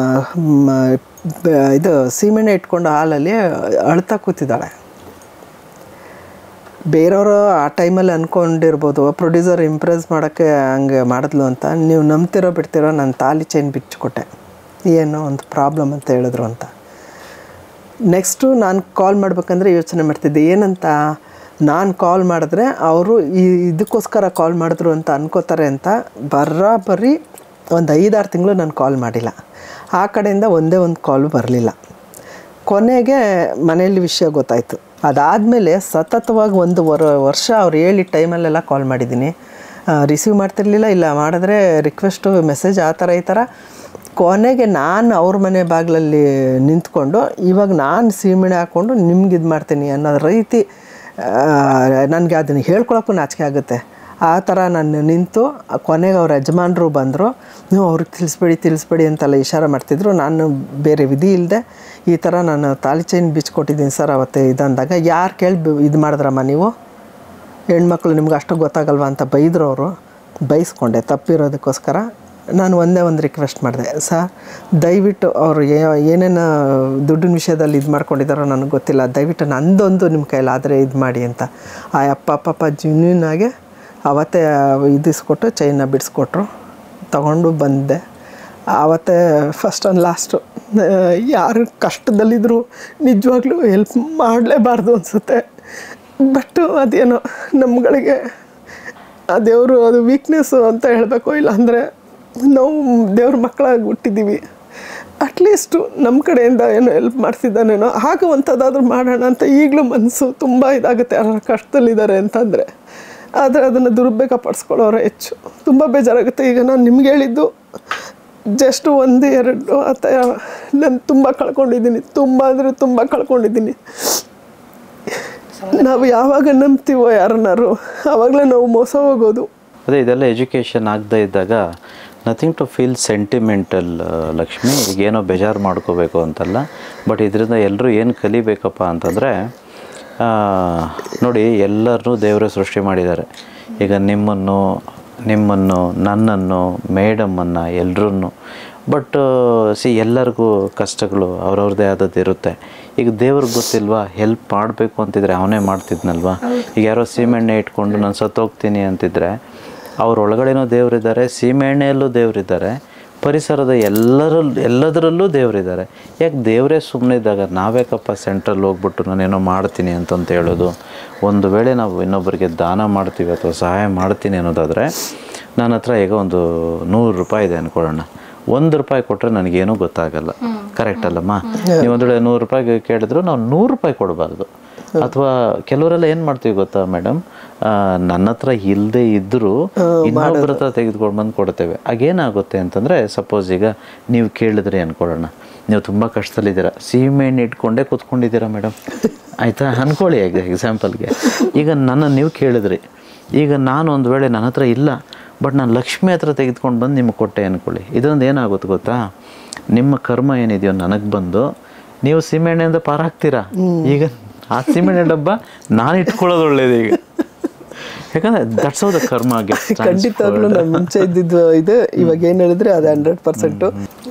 Speaker 2: ಇದು ಸೀಮೆಣ್ಣೆ ಇಟ್ಕೊಂಡು ಹಾಲಲ್ಲಿ ಅಳ್ತಾ ಕೂತಿದ್ದಾಳೆ. ಬೇರೆಯವರು ಆ ಟೈಮಲ್ಲಿ ಅಂದ್ಕೊಂಡಿರ್ಬೋದು ಪ್ರೊಡ್ಯೂಸರ್ ಇಂಪ್ರೆಸ್ ಮಾಡೋಕ್ಕೆ ಹಂಗೆ ಮಾಡಿದ್ಲು ಅಂತ. ನೀವು ನಂಬ್ತಿರೋ ಬಿಡ್ತಿರೋ ನಾನು ತಾಲಿ ಚೈನ್ ಬಿಚ್ಚಿಕೊಟ್ಟೆ, ಏನೋ ಒಂದು ಪ್ರಾಬ್ಲಮ್ ಅಂತ ಹೇಳಿದ್ರು ಅಂತ. ನೆಕ್ಸ್ಟು ನಾನು ಕಾಲ್ ಮಾಡ್ಬೇಕಂದ್ರೆ ಯೋಚನೆ ಮಾಡ್ತಿದ್ದೆ ಏನಂತ, ನಾನು ಕಾಲ್ ಮಾಡಿದ್ರೆ ಅವರು ಈ ಇದಕ್ಕೋಸ್ಕರ ಕಾಲ್ ಮಾಡಿದ್ರು ಅಂತ ಅನ್ಕೋತಾರೆ ಅಂತ ಬರೋಬ್ಬರಿ ಒಂದು ಐದಾರು ತಿಂಗಳು ನಾನು ಕಾಲ್ ಮಾಡಿಲ್ಲ. ಆ ಕಡೆಯಿಂದ ಒಂದೇ ಒಂದು ಕಾಲು ಬರಲಿಲ್ಲ. ಕೊನೆಗೆ ಮನೆಯಲ್ಲಿ ವಿಷಯ ಗೊತ್ತಾಯಿತು. ಅದಾದಮೇಲೆ ಸತತವಾಗಿ ಒಂದು ವರ ವರ್ಷ ಅವ್ರು ಹೇಳಿ ಟೈಮಲ್ಲೆಲ್ಲ ಕಾಲ್ ಮಾಡಿದ್ದೀನಿ, ರಿಸೀವ್ ಮಾಡ್ತಿರ್ಲಿಲ್ಲ, ಇಲ್ಲ ಮಾಡಿದ್ರೆ ರಿಕ್ವೆಸ್ಟು ಮೆಸೇಜ್ ಆ ಥರ ಈ ಥರ. ಕೊನೆಗೆ ನಾನು ಅವ್ರ ಮನೆ ಬಾಗಿಲಲ್ಲಿ ನಿಂತ್ಕೊಂಡು ಇವಾಗ ನಾನು ಸೀಮೆಣ್ಣೆ ಹಾಕ್ಕೊಂಡು ನಿಮ್ಗೆ ಇದು ಮಾಡ್ತೀನಿ ಅನ್ನೋ ರೀತಿ ನನಗೆ ಅದನ್ನು ಹೇಳ್ಕೊಳಕ್ಕೂ ನಾಚಿಕೆ ಆಗುತ್ತೆ. ಆ ಥರ ನಾನು ನಿಂತು ಕೊನೆಗೆ ಅವ್ರ ಯಜಮಾನರು ಬಂದರು. ನೀವು ಅವ್ರಿಗೆ ತಿಳಿಸ್ಬೇಡಿ ತಿಳಿಸ್ಬೇಡಿ ಅಂತೆಲ್ಲ ಇಶಾರ ಮಾಡ್ತಿದ್ರು. ನಾನು ಬೇರೆ ವಿಧಿ ಇಲ್ಲದೆ ಈ ಥರ ನಾನು ತಾಲಿ ಚೈನ್ ಬಿಚ್ಕೊಟ್ಟಿದ್ದೀನಿ ಸರ್ ಅವತ್ತೇ ಇದಂದಾಗ, ಯಾರು ಕೇಳಿ ಇದು ಮಾಡಿದ್ರಮ್ಮ ನೀವು, ಹೆಣ್ಮಕ್ಳು ನಿಮ್ಗೆ ಅಷ್ಟು ಗೊತ್ತಾಗಲ್ವ ಅಂತ ಬೈದರು ಅವರು. ಬೈಸ್ಕೊಂಡೆ ತಪ್ಪಿರೋದಕ್ಕೋಸ್ಕರ. ನಾನು ಒಂದೇ ಒಂದು ರಿಕ್ವೆಸ್ಟ್ ಮಾಡಿದೆ, ಸರ್ ದಯವಿಟ್ಟು ಅವರು ಏನೇನು ದುಡ್ಡಿನ ವಿಷಯದಲ್ಲಿ ಇದು ಮಾಡ್ಕೊಂಡಿದ್ದಾರೋ ನನಗೆ ಗೊತ್ತಿಲ್ಲ, ದಯವಿಟ್ಟು ನಂದೊಂದು ನಿಮ್ಮ ಕೈಲಾದರೆ ಇದು ಮಾಡಿ ಅಂತ. ಆ ಅಪ್ಪ ಪಾಪ ಜೆನ್ಯೂನಾಗೆ ಆವತ್ತೇ ಇದಿಸ್ಕೊಟ್ಟು ಚೈನ್ನ ಬಿಡಿಸ್ಕೊಟ್ರು, ತಗೊಂಡು ಬಂದೆ. ಆವತ್ತೇ ಫಸ್ಟ್ ಆ್ಯಂಡ್ ಲಾಸ್ಟು. ಯಾರು ಕಷ್ಟದಲ್ಲಿದ್ದರೂ ನಿಜವಾಗ್ಲೂ ಹೆಲ್ಪ್ ಮಾಡಲೇಬಾರ್ದು ಅನಿಸುತ್ತೆ. ಬಟ್ ಅದೇನೋ ನಮ್ಗಳಿಗೆ ಆ ದೇವರು ಅದು ವೀಕ್ನೆಸ್ಸು ಅಂತ ಹೇಳಬೇಕು. ಇಲ್ಲಾಂದರೆ ನಾವು ದೇವ್ರ ಮಕ್ಕಳಾಗಿ ಹುಟ್ಟಿದ್ದೀವಿ, ಅಟ್ಲೀಸ್ಟು ನಮ್ಮ ಕಡೆಯಿಂದ ಏನೋ ಹೆಲ್ಪ್ ಮಾಡ್ತಿದ್ದಾನೇನೋ ಆಗುವಂಥದ್ದಾದ್ರೂ ಮಾಡೋಣ ಅಂತ ಈಗಲೂ ಮನಸ್ಸು ತುಂಬ ಇದಾಗುತ್ತೆ. ಯಾರು ಕಷ್ಟದಲ್ಲಿದ್ದಾರೆ ಅಂತಂದರೆ, ಆದರೆ ಅದನ್ನು ದುರುಪಯೋಗ ಪಡಿಸ್ಕೊಳ್ಳೋರು ಹೆಚ್ಚು. ತುಂಬ ಬೇಜಾರಾಗುತ್ತೆ. ಈಗ ನಾನು ನಿಮ್ಗೆ ಹೇಳಿದ್ದು ಜಸ್ಟ್ ಒಂದು ಎರಡು ಆ ಥರ ನಾನು ತುಂಬ ಕಳ್ಕೊಂಡಿದ್ದೀನಿ, ತುಂಬ ಅಂದರೆ ತುಂಬ ಕಳ್ಕೊಂಡಿದ್ದೀನಿ. ನಾವು ಯಾವಾಗ ನಂಬ್ತೀವೋ ಯಾರನ್ನಾರು ಆವಾಗಲೇ ನಾವು ಮೋಸ ಹೋಗೋದು.
Speaker 3: ಅದೇ ಇದೆಲ್ಲ ಎಜುಕೇಷನ್ ಆಗದೇ ಇದ್ದಾಗ nothing to feel sentimental Lakshmi. ಈಗೇನೋ ಬೇಜಾರು ಮಾಡ್ಕೋಬೇಕು ಅಂತಲ್ಲ, ಬಟ್ ಇದರಿಂದ ಎಲ್ಲರೂ ಏನು ಕಲಿಬೇಕಪ್ಪ ಅಂತಂದರೆ, ನೋಡಿ ಎಲ್ಲರನ್ನೂ ದೇವರೇ ಸೃಷ್ಟಿ ಮಾಡಿದ್ದಾರೆ. ಈಗ ನಿಮ್ಮನ್ನು ನಿಮ್ಮನ್ನು ನನ್ನನ್ನು ಮೇಡಮನ್ನು ಎಲ್ಲರನ್ನು, ಬಟ್ ಸಿ ಎಲ್ಲರಿಗೂ ಕಷ್ಟಗಳು ಅವ್ರವ್ರದ್ದೇ ಆದದ್ದು ಇರುತ್ತೆ. ಈಗ ದೇವ್ರಿಗೆ ಗೊತ್ತಿಲ್ವಾ ಹೆಲ್ಪ್ ಮಾಡಬೇಕು ಅಂತಿದ್ರೆ ಅವನೇ ಮಾಡ್ತಿದ್ನಲ್ವಾ. ಈಗ ಯಾರೋ ಸೀಮೆಣ್ಣೆ ಇಟ್ಕೊಂಡು ನಾನು ಸತ್ತೋಗ್ತೀನಿ ಅಂತಿದ್ರೆ ಅವ್ರ ಒಳಗಡೆನೂ ದೇವರಿದ್ದಾರೆ, ಸೀಮೆಣ್ಣೆಯಲ್ಲೂ ದೇವರಿದ್ದಾರೆ, ಪರಿಸರದ ಎಲ್ಲರಲ್ಲೂ ಎಲ್ಲದರಲ್ಲೂ ದೇವರಿದ್ದಾರೆ. ಯಾಕೆ ದೇವರೇ ಸುಮ್ಮನೆ ಇದ್ದಾಗ ನಾವೇಕಪ್ಪ ಸೆಂಟ್ರಲ್ಲಿ ಹೋಗ್ಬಿಟ್ಟು ನಾನೇನೋ ಮಾಡ್ತೀನಿ ಅಂತಂತ ಹೇಳೋದು. ಒಂದು ವೇಳೆ ನಾವು ಇನ್ನೊಬ್ಬರಿಗೆ ದಾನ ಮಾಡ್ತೀವಿ ಅಥವಾ ಸಹಾಯ ಮಾಡ್ತೀನಿ ಅನ್ನೋದಾದರೆ, ನನ್ನ ಹತ್ರ ಈಗ ಒಂದು ನೂರು ರೂಪಾಯಿ ಇದೆ ಅಂದ್ಕೊಳ್ಳೋಣ, ಒಂದು ರೂಪಾಯಿ ಕೊಟ್ಟರೆ ನನಗೇನೂ ಗೊತ್ತಾಗಲ್ಲ, ಕರೆಕ್ಟ್ ಅಲ್ಲಮ್ಮ? ನೀವು ಒಂದು ವೇಳೆ ನೂರು ರೂಪಾಯಿಗೆ ಕೇಳಿದ್ರು ನಾವು ನೂರು ರೂಪಾಯಿ ಕೊಡಬಾರ್ದು. ಅಥವಾ ಕೆಲವರೆಲ್ಲ ಏನು ಮಾಡ್ತೀವಿ ಗೊತ್ತಾ ಮೇಡಮ್, ನನ್ನ ಹತ್ರ ಇಲ್ಲದೆ ಇದ್ದರೂ ಇನ್ನೊಬ್ಬರ ಹತ್ರ ತೆಗೆದುಕೊಂಡು ಬಂದು ಕೊಡ್ತೇವೆ. ಆಗೇನಾಗುತ್ತೆ ಅಂತಂದರೆ, ಸಪೋಸ್ ಈಗ ನೀವು ಕೇಳಿದ್ರಿ ಅಂದ್ಕೊಳ್ಳೋಣ, ನೀವು ತುಂಬ ಕಷ್ಟದಲ್ಲಿದ್ದೀರಾ, ಸೀಮೆಣ್ಣೆ ಇಟ್ಕೊಂಡೇ ಕೂತ್ಕೊಂಡಿದ್ದೀರಾ ಮೇಡಮ್, ಆಯಿತಾ ಅಂದ್ಕೊಳ್ಳಿ. ಈಗ ಎಕ್ಸಾಂಪಲ್ಗೆ ಈಗ ನನ್ನ ನೀವು ಕೇಳಿದ್ರಿ, ಈಗ ನಾನು ಒಂದು ವೇಳೆ ನನ್ನ ಹತ್ರ ಇಲ್ಲ, ಬಟ್ ನಾನು ಲಕ್ಷ್ಮಿ ಹತ್ರ ತೆಗೆದುಕೊಂಡು ಬಂದು ನಿಮಗೆ ಕೊಟ್ಟೆ ಅಂದ್ಕೊಳ್ಳಿ. ಇದೊಂದು ಏನಾಗುತ್ತೆ ಗೊತ್ತಾ, ನಿಮ್ಮ ಕರ್ಮ ಏನಿದೆಯೋ ನನಗೆ ಬಂದು ನೀವು ಸೀಮೆಣ್ಣೆಯಿಂದ ಪಾರಾಗ್ತೀರಾ. ಈಗ ಆ ಸೀಮೆಣ್ಣೆ ಡಬ್ಬ ನಾನು ಇಟ್ಕೊಳ್ಳೋದು ಒಳ್ಳೇದು ಈಗ, ಯಾಕಂದ್ರೆ ದಟ್ಸ್ ಹೌ ದ ಕರ್ಮ.
Speaker 2: ಖಂಡಿತವಾಗ್ಲೂ ನಾನು ಮುಂಚೆ ಇದ್ದಿದ್ದು ಇದು, ಇವಾಗ ಏನು ಹೇಳಿದ್ರೆ ಅದು ಹಂಡ್ರೆಡ್ ಪರ್ಸೆಂಟು.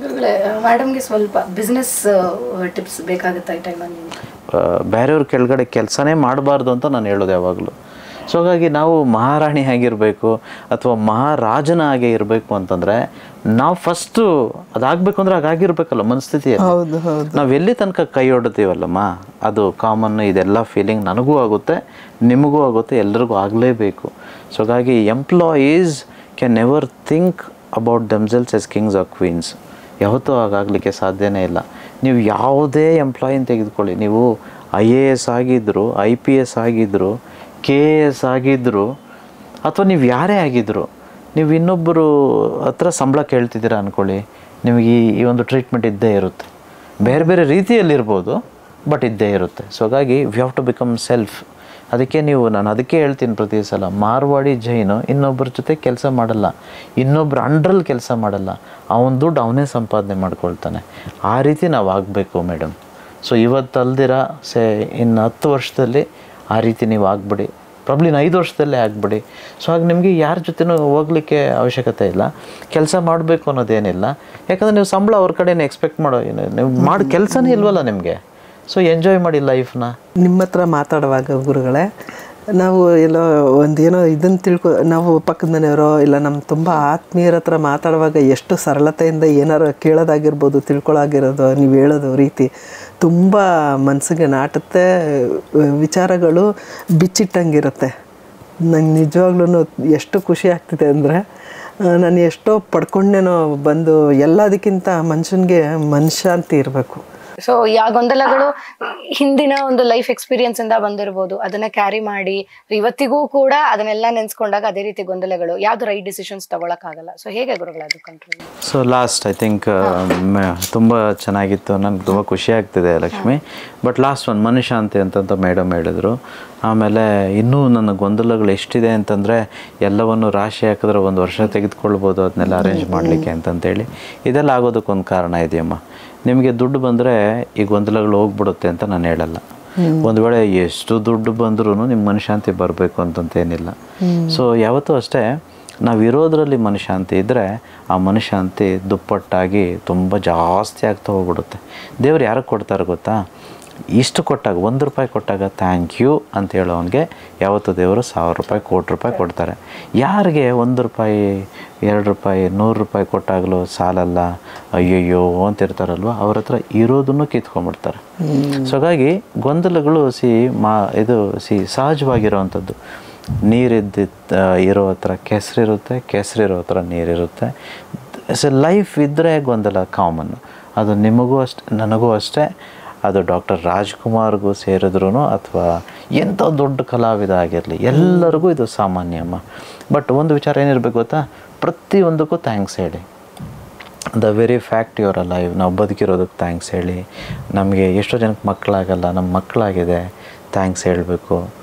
Speaker 1: ಮೇಡಮ್ಗೆ ಸ್ವಲ್ಪ ಬಿಸ್ನೆಸ್ ಟಿಪ್ಸ್ ಬೇಕಾಗುತ್ತೆ ಈ ಟೈಮಲ್ಲಿ.
Speaker 3: ಬೇರೆಯವ್ರ ಕೆಳಗಡೆ ಕೆಲಸನೇ ಮಾಡಬಾರ್ದು ಅಂತ ನಾನು ಹೇಳೋದು ಯಾವಾಗಲೂ. ಸೊ ಹಾಗಾಗಿ ನಾವು ಮಹಾರಾಣಿ ಆಗಿರಬೇಕು ಅಥವಾ ಮಹಾರಾಜನ ಹಾಗೆ ಇರಬೇಕು ಅಂತಂದರೆ ನಾವು ಫಸ್ಟು ಅದಾಗಬೇಕು ಅಂದರೆ ಹಾಗಾಗಿರ್ಬೇಕಲ್ಲ ಮನಸ್ಥಿತಿಯಲ್ಲಿ.
Speaker 2: ಹೌದು ಹೌದು.
Speaker 3: ನಾವು ಎಲ್ಲಿ ತನಕ ಕೈ ಹೊಡ್ತೀವಲ್ಲಮ್ಮ, ಅದು ಕಾಮನ್. ಇದೆಲ್ಲ ಫೀಲಿಂಗ್ ನನಗೂ ಆಗುತ್ತೆ, ನಿಮಗೂ ಆಗುತ್ತೆ, ಎಲ್ಲರಿಗೂ ಆಗಲೇಬೇಕು. ಸೊ ಹಾಗಾಗಿ employees can never think about themselves as kings or queens. ಯಾವತ್ತೂ ಹಾಗಾಗಲಿಕ್ಕೆ ಸಾಧ್ಯನೇ ಇಲ್ಲ. ನೀವು ಯಾವುದೇ ಎಂಪ್ಲಾಯಿನ ತೆಗೆದುಕೊಳ್ಳಿ, ನೀವು ಐ ಎ ಎಸ್ ಆಗಿದ್ದರು, ಐ ಪಿ ಎಸ್ ಆಗಿದ್ದರು, ಕೆ ಎ ಎಸ್ ಆಗಿದ್ದರು, ಅಥವಾ ನೀವು ಯಾರೇ ಆಗಿದ್ದರು, ನೀವು ಇನ್ನೊಬ್ಬರು ಹತ್ರ ಸಂಬಳ ಕೇಳ್ತಿದ್ದೀರಾ ಅಂದ್ಕೊಳ್ಳಿ, ನಿಮಗೆ ಈ ಈ ಒಂದು ಟ್ರೀಟ್ಮೆಂಟ್ ಇದ್ದೇ ಇರುತ್ತೆ. ಬೇರೆ ಬೇರೆ ರೀತಿಯಲ್ಲಿರ್ಬೋದು, ಬಟ್ ಇದ್ದೇ ಇರುತ್ತೆ. ಸೊ ಹಾಗಾಗಿ we have to become self. ಅದಕ್ಕೆ ನೀವು, ನಾನು ಅದಕ್ಕೆ ಹೇಳ್ತೀನಿ ಪ್ರತಿ ಸಲ, ಮಾರ್ವಾಡಿ ಜೈನು ಇನ್ನೊಬ್ಬರ ಜೊತೆ ಕೆಲಸ ಮಾಡಲ್ಲ, ಇನ್ನೊಬ್ಬರ ಅಂಡ್ರಲ್ಲಿ ಕೆಲಸ ಮಾಡಲ್ಲ, ಅವನ ದುಡ್ಡು ಅವನೇ ಸಂಪಾದನೆ ಮಾಡ್ಕೊಳ್ತಾನೆ. ಆ ರೀತಿ ನಾವು ಆಗಬೇಕು ಮೇಡಮ್. ಸೊ ಇವತ್ತು ಅಲ್ದಿರ ಸೇ ಇನ್ನು ಹತ್ತು ವರ್ಷದಲ್ಲಿ ಆ ರೀತಿ ನೀವು ಆಗ್ಬಿಡಿ, ಪ್ರಾಬ್ಲಿ ಇನ್ನು ಐದು ವರ್ಷದಲ್ಲೇ ಆಗ್ಬಿಡಿ. ಸೊ ಹಾಗೆ ನಿಮಗೆ ಯಾರ ಜೊತೆನೂ ಹೋಗ್ಲಿಕ್ಕೆ ಅವಶ್ಯಕತೆ ಇಲ್ಲ, ಕೆಲಸ ಮಾಡಬೇಕು ಅನ್ನೋದೇನಿಲ್ಲ. ಯಾಕಂದರೆ ನೀವು ಸಂಬಳ ಅವ್ರ ಕಡೆನೇ ಎಕ್ಸ್ಪೆಕ್ಟ್ ಮಾಡೋ, ನೀವು ಮಾಡೋ ಕೆಲಸನೇ ಇಲ್ವಲ್ಲ ನಿಮಗೆ. ಸೊ ಎಂಜಾಯ್ ಮಾಡಿ ಲೈಫ್ನ.
Speaker 2: ನಿಮ್ಮ ಹತ್ರ ಮಾತಾಡುವಾಗ ಗುರುಗಳೇ, ನಾವು ಎಲ್ಲೋ ಒಂದೇನೋ ಇದನ್ನು ತಿಳ್ಕೊ, ನಾವು ಪಕ್ಕದ ಮನೆಯವರೋ ಇಲ್ಲ ನಮ್ಮ ತುಂಬ ಆತ್ಮೀಯರ ಹತ್ರ ಮಾತಾಡುವಾಗ ಎಷ್ಟು ಸರಳತೆಯಿಂದ ಏನಾರು ಕೇಳೋದಾಗಿರ್ಬೋದು, ತಿಳ್ಕೊಳ್ಳೋಗಿರೋದು, ನೀವು ಹೇಳೋದು ರೀತಿ ತುಂಬ ಮನಸ್ಸಿಗೆ ನಾಟುತ್ತೆ. ವಿಚಾರಗಳು ಬಿಚ್ಚಿಟ್ಟಂಗಿರುತ್ತೆ. ನಂಗೆ ನಿಜವಾಗ್ಲೂ ಎಷ್ಟು ಖುಷಿ ಆಗ್ತಿದೆ ಅಂದರೆ, ನಾನು ಎಷ್ಟೋ ಪಡ್ಕೊಂಡೇನೋ ಬಂದು ಎಲ್ಲದಕ್ಕಿಂತ ಮನುಷ್ಯನಿಗೆ ಮನಃಶಾಂತಿ ಇರಬೇಕು.
Speaker 1: ಸೊ ಯಾ ಗೊಂದಲಗಳು ಹಿಂದಿನ ಒಂದು ಲೈಫ್ ಎಕ್ಸ್ಪೀರಿಯನ್ಸ್ ಇಂದ ಬಂದಿರಬಹುದು, ಅದನ್ನ ಕ್ಯಾರಿ ಮಾಡಿ ಇವತ್ತಿಗೂ ಕೂಡ ಅದನ್ನೆಲ್ಲ ನೆನ್ಸ್ಕೊಂಡಾಗ ಅದೇ ರೀತಿ ಗೊಂದಲಗಳು, ಯಾವ್ದು ರೈಟ್ ಡಿಸಿಷನ್ಸ್ ತಗೊಳಕ್ ಆಗಲ್ಲ. ಸೊ ಹೇಗೆ ಗುರುಗಳ ಅದು control?
Speaker 3: So last I think ತುಂಬ ಚೆನ್ನಾಗಿತ್ತು, ನನಗೆ ತುಂಬ ಖುಷಿ ಆಗ್ತಿದೆ ಲಕ್ಷ್ಮಿ. ಬಟ್ ಲಾಸ್ಟ್ ಒಂದು ಮನುಶಾಂತಿ ಅಂತಂತ ಮೇಡಮ್ ಹೇಳಿದ್ರು. ಆಮೇಲೆ ಇನ್ನೂ ನನ್ನ ಗೊಂದಲಗಳು ಎಷ್ಟಿದೆ ಅಂತಂದರೆ, ಎಲ್ಲವನ್ನು ರಾಶಿ ಹಾಕಿದ್ರೆ ಒಂದು ವರ್ಷ ತೆಗೆದುಕೊಳ್ಬೋದು ಅದನ್ನೆಲ್ಲ ಅರೇಂಜ್ ಮಾಡಲಿಕ್ಕೆ ಅಂತಂತೇಳಿ. ಇದೆಲ್ಲ ಆಗೋದಕ್ಕೊಂದು ಕಾರಣ ಇದೆಯಮ್ಮ. ನಿಮಗೆ ದುಡ್ಡು ಬಂದರೆ ಈ ಗೊಂದಲಗಳು ಹೋಗ್ಬಿಡುತ್ತೆ ಅಂತ ನಾನು ಹೇಳಲ್ಲ. ಒಂದು ವೇಳೆ ಎಷ್ಟು ದುಡ್ಡು ಬಂದ್ರೂ ನಿಮ್ಮ ಮನಃಶಾಂತಿ ಬರಬೇಕು ಅಂತಂತೇನಿಲ್ಲ. ಸೊ ಯಾವತ್ತೂ ಅಷ್ಟೇ, ನಾವು ಇರೋದರಲ್ಲಿ ಮನಃಶಾಂತಿ ಇದ್ದರೆ ಆ ಮನಃಶಾಂತಿ ದುಪ್ಪಟ್ಟಾಗಿ ತುಂಬ ಜಾಸ್ತಿ ಆಗ್ತಾ ಹೋಗ್ಬಿಡುತ್ತೆ. ದೇವ್ರು ಯಾರಿಗೆ ಕೊಡ್ತಾರೆ ಗೊತ್ತಾ? ಇಷ್ಟು ಕೊಟ್ಟಾಗ, ಒಂದು ರೂಪಾಯಿ ಕೊಟ್ಟಾಗ ಥ್ಯಾಂಕ್ ಯು ಅಂತ ಹೇಳೋವನಿಗೆ ಯಾವತ್ತು ದೇವರು ಸಾವಿರ ರೂಪಾಯಿ ಕೋಟಿ ರೂಪಾಯಿ ಕೊಡ್ತಾರೆ. ಯಾರಿಗೆ ಒಂದು ರೂಪಾಯಿ ಎರಡು ರೂಪಾಯಿ ನೂರು ರೂಪಾಯಿ ಕೊಟ್ಟಾಗಲೂ ಸಾಲಲ್ಲ, ಅಯ್ಯಯ್ಯೋ ಅಂತಿರ್ತಾರಲ್ವ, ಅವ್ರ ಹತ್ರ ಇರೋದನ್ನು ಕಿತ್ಕೊಂಡ್ಬಿಡ್ತಾರೆ. ಸೊ ಹಾಗಾಗಿ ಗೊಂದಲಗಳು ಸಿ ಮಾ ಇದು ಸಿ ಸಹಜವಾಗಿರೋವಂಥದ್ದು. ನೀರಿದ್ದ ಇರೋ ಹತ್ರ ಕೆಸರಿರುತ್ತೆ, ಕೆಸರಿರೋ ಹತ್ರ ನೀರಿರುತ್ತೆ. ಸೊ ಲೈಫ್ ಇದ್ದರೆ ಗೊಂದಲ ಕಾಮನ್. ಅದು ನಿಮಗೂ ಅಷ್ಟೆ, ನನಗೂ ಅಷ್ಟೇ. ಅದು ಡಾಕ್ಟರ್ ರಾಜ್ಕುಮಾರ್ಗೂ ಸೇರಿದ್ರೂ ಅಥವಾ ಎಂಥ ದೊಡ್ಡ ಕಲಾವಿದ ಆಗಿರಲಿ, ಎಲ್ಲರಿಗೂ ಇದು ಸಾಮಾನ್ಯಮ್ಮ. ಬಟ್ ಒಂದು ವಿಚಾರ ಏನಿರಬೇಕು ಗೊತ್ತಾ? ಪ್ರತಿಯೊಂದಕ್ಕೂ ಥ್ಯಾಂಕ್ಸ್ ಹೇಳಿ. The very fact you're alive. ನಾವು ಬದುಕಿರೋದಕ್ಕೆ ಥ್ಯಾಂಕ್ಸ್ ಹೇಳಿ. ನಮಗೆ ಎಷ್ಟೋ ಜನಕ್ಕೆ ಮಕ್ಕಳಾಗಲ್ಲ, ನಮ್ಮ ಮಕ್ಕಳಾಗಿದೆ, ಥ್ಯಾಂಕ್ಸ್ ಹೇಳಬೇಕು.